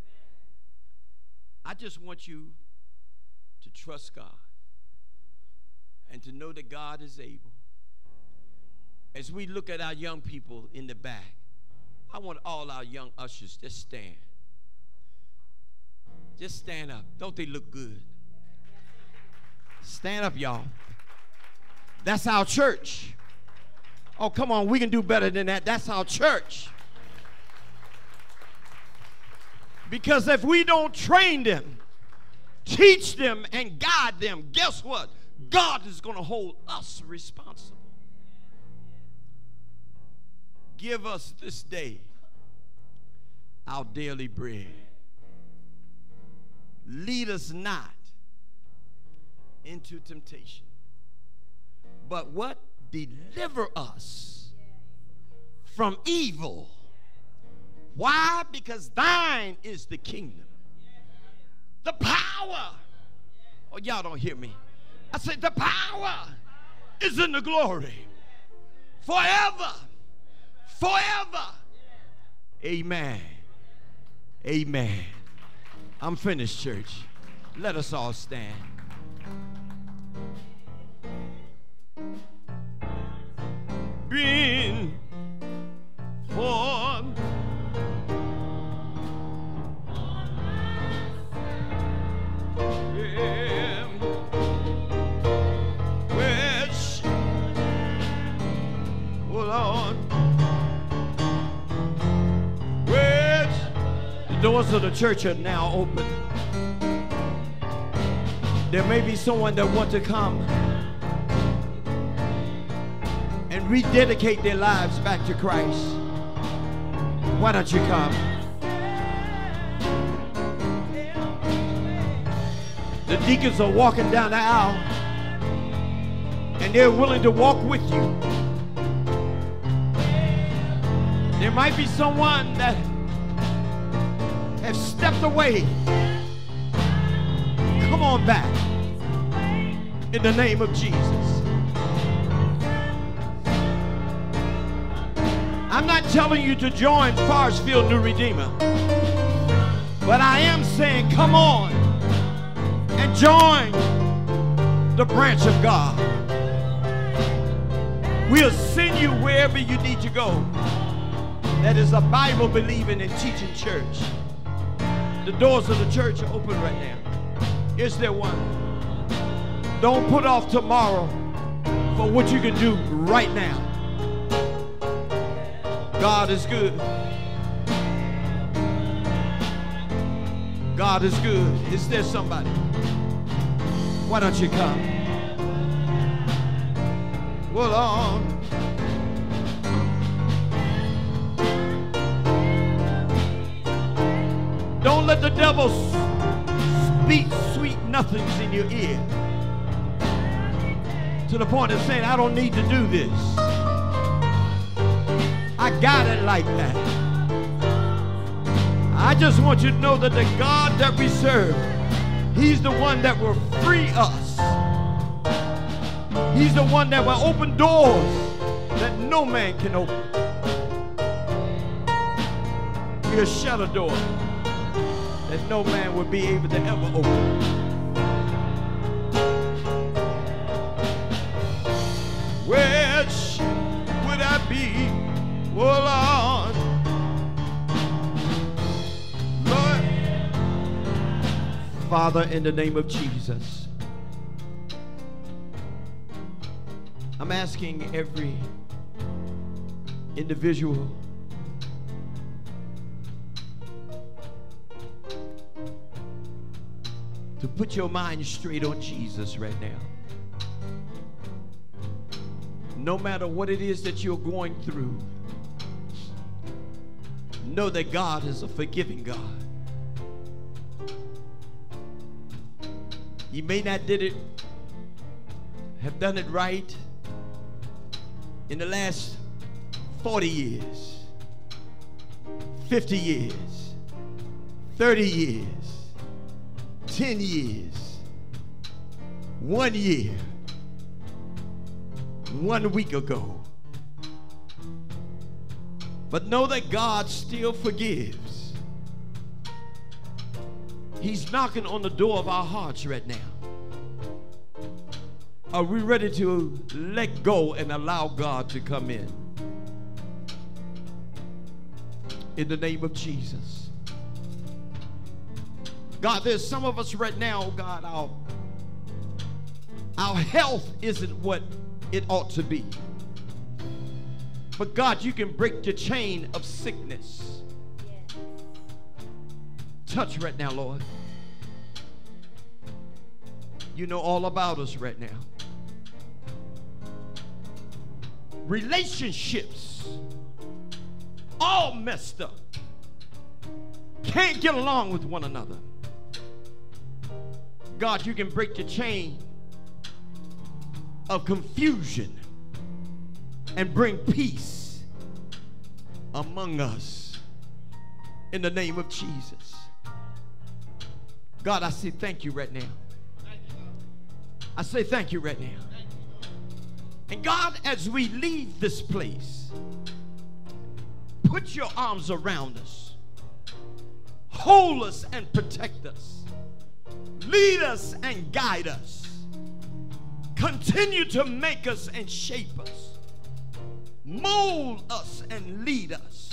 I just want you to trust God and to know that God is able. As we look at our young people in the back, I want all our young ushers just stand. Just stand up. Don't they look good? Stand up, y'all. That's our church. Oh, come on, we can do better than that. That's our church. Because if we don't train them, teach them, and guide them, guess what? God is going to hold us responsible. Give us this day our daily bread. Lead us not into temptation, but what? Deliver us from evil. Why? Because thine is the kingdom, the power. Oh, y'all don't hear me. I said the power is in the glory forever, forever. Amen. Amen. I'm finished, church. Let us all stand. Been formed which will on which the doors of the church are now open. There may be someone that wants to come and rededicate their lives back to Christ. Why don't you come? The deacons are walking down the aisle and they're willing to walk with you. There might be someone that has stepped away. Come on back in the name of Jesus. I'm not telling you to join Forestville New Redeemer, but I am saying come on and join the branch of God. We'll send you wherever you need to go. That is a Bible believing and teaching church. The doors of the church are open right now. Is there one? Don't put off tomorrow for what you can do right now. God is good. God is good. Is there somebody? Why don't you come? Well, on. Don't let the devil speak sweet nothings in your ear to the point of saying, I don't need to do this. I got it like that. I just want you to know that the God that we serve, He's the one that will free us. He's the one that will open doors that no man can open. He'll shut a door that no man will be able to ever open. Which would I be? Oh Lord, Lord, Father, in the name of Jesus, I'm asking every individual to put your mind straight on Jesus right now. No matter what it is that you're going through, know that God is a forgiving God. You may not have done it right in the last 40 years, 50 years, 30 years, 10 years, 1 year, 1 week ago. But know that God still forgives. He's knocking on the door of our hearts right now. Are we ready to let go and allow God to come in? In the name of Jesus. God, there's some of us right now, God, our health isn't what it ought to be. But God, you can break the chain of sickness. Touch right now, Lord. You know all about us right now. Relationships all messed up. Can't get along with one another. God, you can break the chain of confusion and bring peace among us in the name of Jesus. God, I say thank you right now. I say thank you right now. And God, as we leave this place, put your arms around us. Hold us and protect us. Lead us and guide us. Continue to make us and shape us. Mold us and lead us.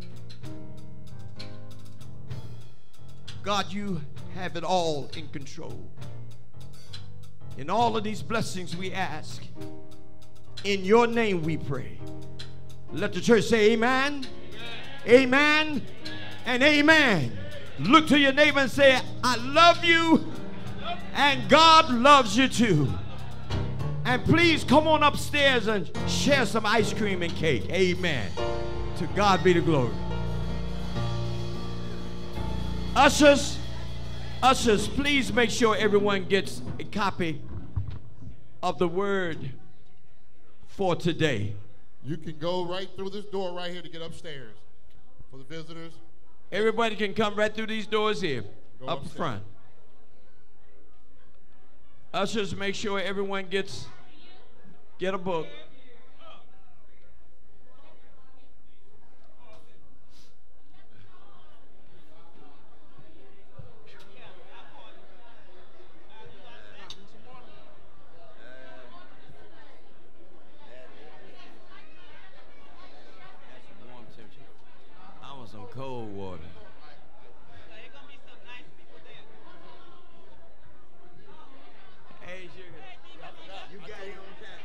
God, you have it all in control. In all of these blessings we ask, in your name we pray. Let the church say amen, amen, and amen. Look to your neighbor and say, I love you, and God loves you too. And please come on upstairs and share some ice cream and cake. Amen. To God be the glory. Ushers, please make sure everyone gets a copy of the word for today. You can go right through this door right here to get upstairs. For the visitors. Everybody can come right through these doors here, up front. Ushers, make sure everyone get a book. Some cold water. Hey, sugar. You got it on time.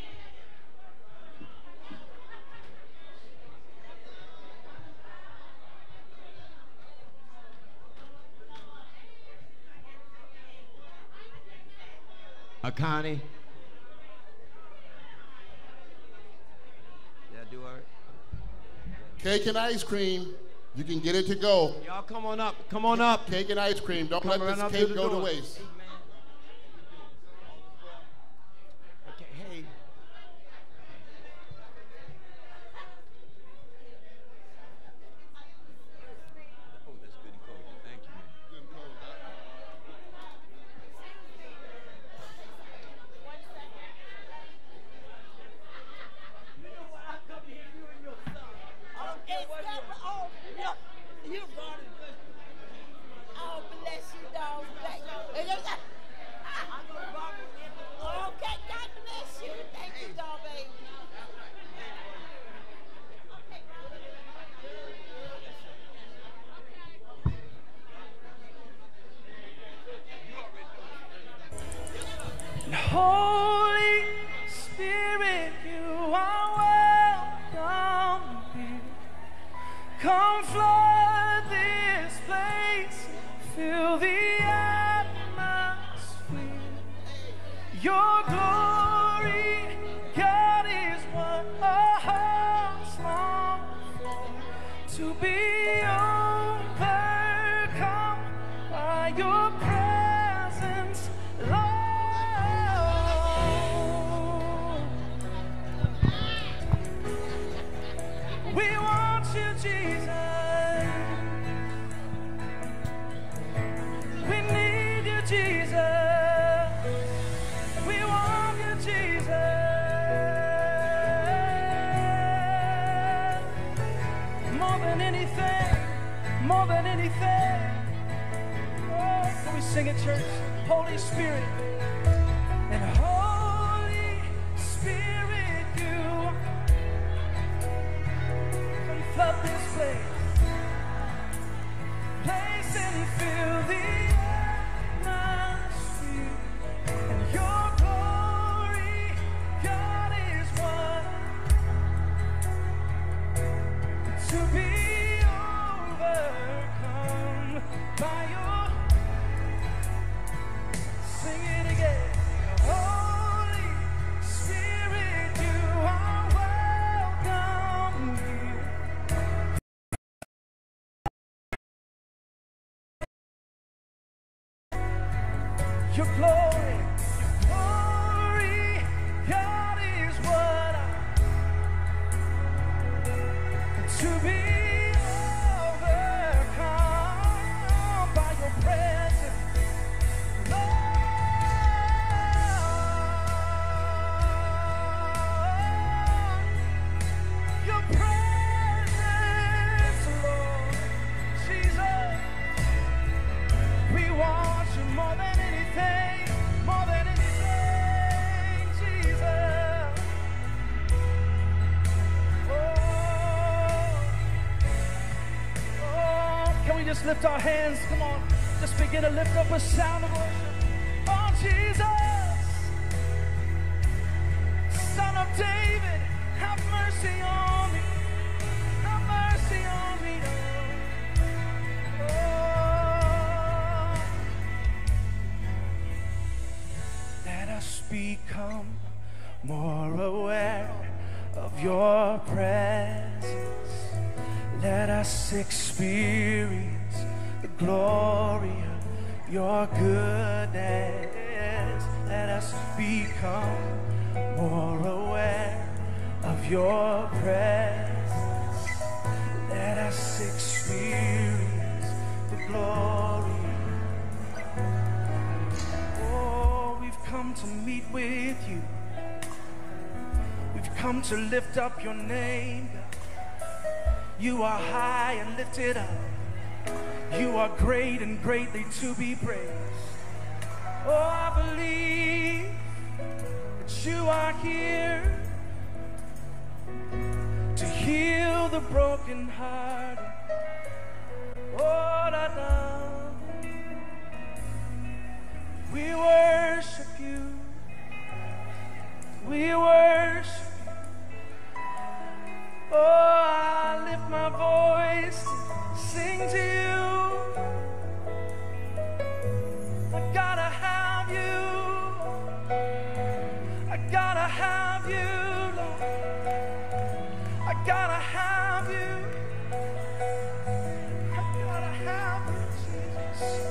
Akani. Did I do all right? Cake and ice cream, you can get it to go. Y'all come on up, come on up. Cake and ice cream, don't let this cake go to waste. Okay, hey. Oh, that's good and cold. Thank you, man. Good and cold. You know what? I come here, you and your son. I don't care what you brought it good. Oh, bless you, dog. Okay, God bless you. Thank you, dog, baby. Holy Spirit, you are welcome here. Come flood this place, fill the atmosphere. Your glory, God, is what our hearts long for. To be overcome by your presence, Lord. We want you, Jesus. We need you, Jesus. We want you, Jesus. More than anything, more than anything. Oh, can we sing it, church? Holy Spirit. And Holy Spirit, you flood this place and fill the atmosphere. And your glory, God, is what to be overcome by your. Sing it again. Holy Spirit, you are welcome here. Your glory, God, is what to be overcome by your presence, Lord. Your presence, Lord Jesus. We want you more than anything, more than anything, Jesus. Oh, can we just lift our hands? Come on, just begin to lift up a sound of worship. Oh, Jesus, Son of David, have mercy on me. Have mercy on me, Lord. Oh, let us become more aware of your presence. Let us experience the glory of your goodness. Let us become more aware of your presence. Let us experience the glory. Oh, we've come to meet with you. We've come to lift up your name. You are high and lifted up. You are great and greatly to be praised. Oh, I believe that you are here to heal the brokenhearted. Oh, da, da. We worship you. We worship you. Oh, I lift my voice to sing to you. I gotta have you. I gotta have you, Lord. I gotta have you. I gotta have you, Jesus.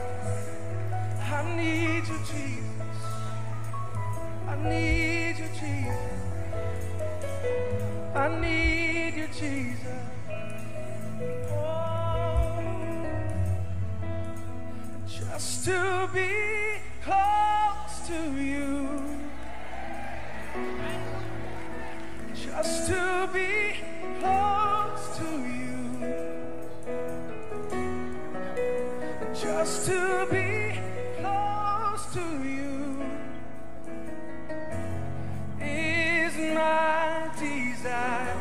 I need you, Jesus. I need you, Jesus. I need you, Jesus. Oh, just to be close to you. Just to be close to you. Just to be close to you is my desire.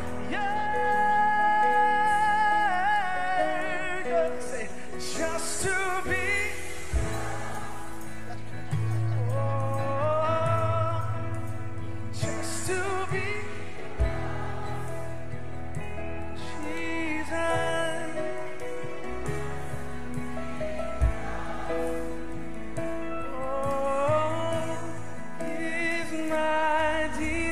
Say, just to be, oh, just to be, Jesus. Oh, is my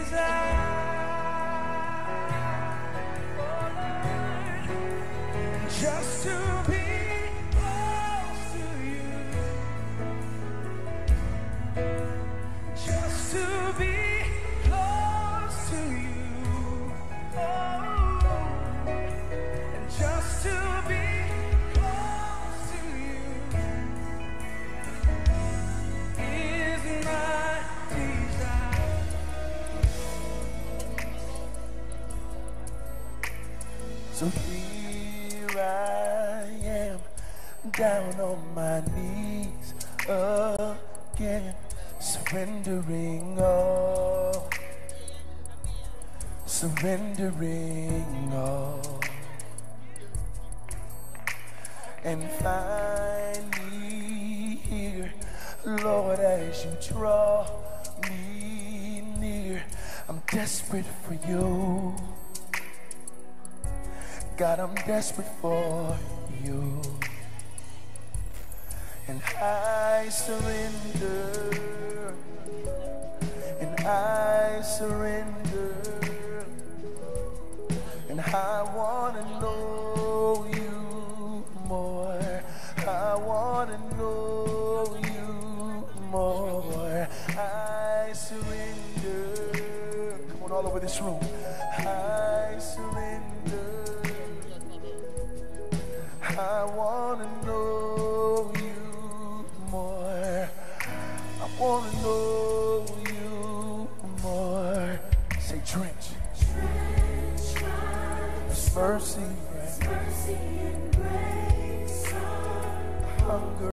desire. Just to be close to you. Just to be close to you. Oh, and just to be close to you is my desire. So here I am, down on my knees again, surrendering all, surrendering all. And finally here, Lord, as you draw me near, I'm desperate for you. God, I'm desperate for you. And I surrender. And I surrender. And I want to know you more. I want to know you more. I surrender. Come on, all over this room. I surrender. I want to know you more. I want to know you more. Say drench. Mercy and grace. Hunger.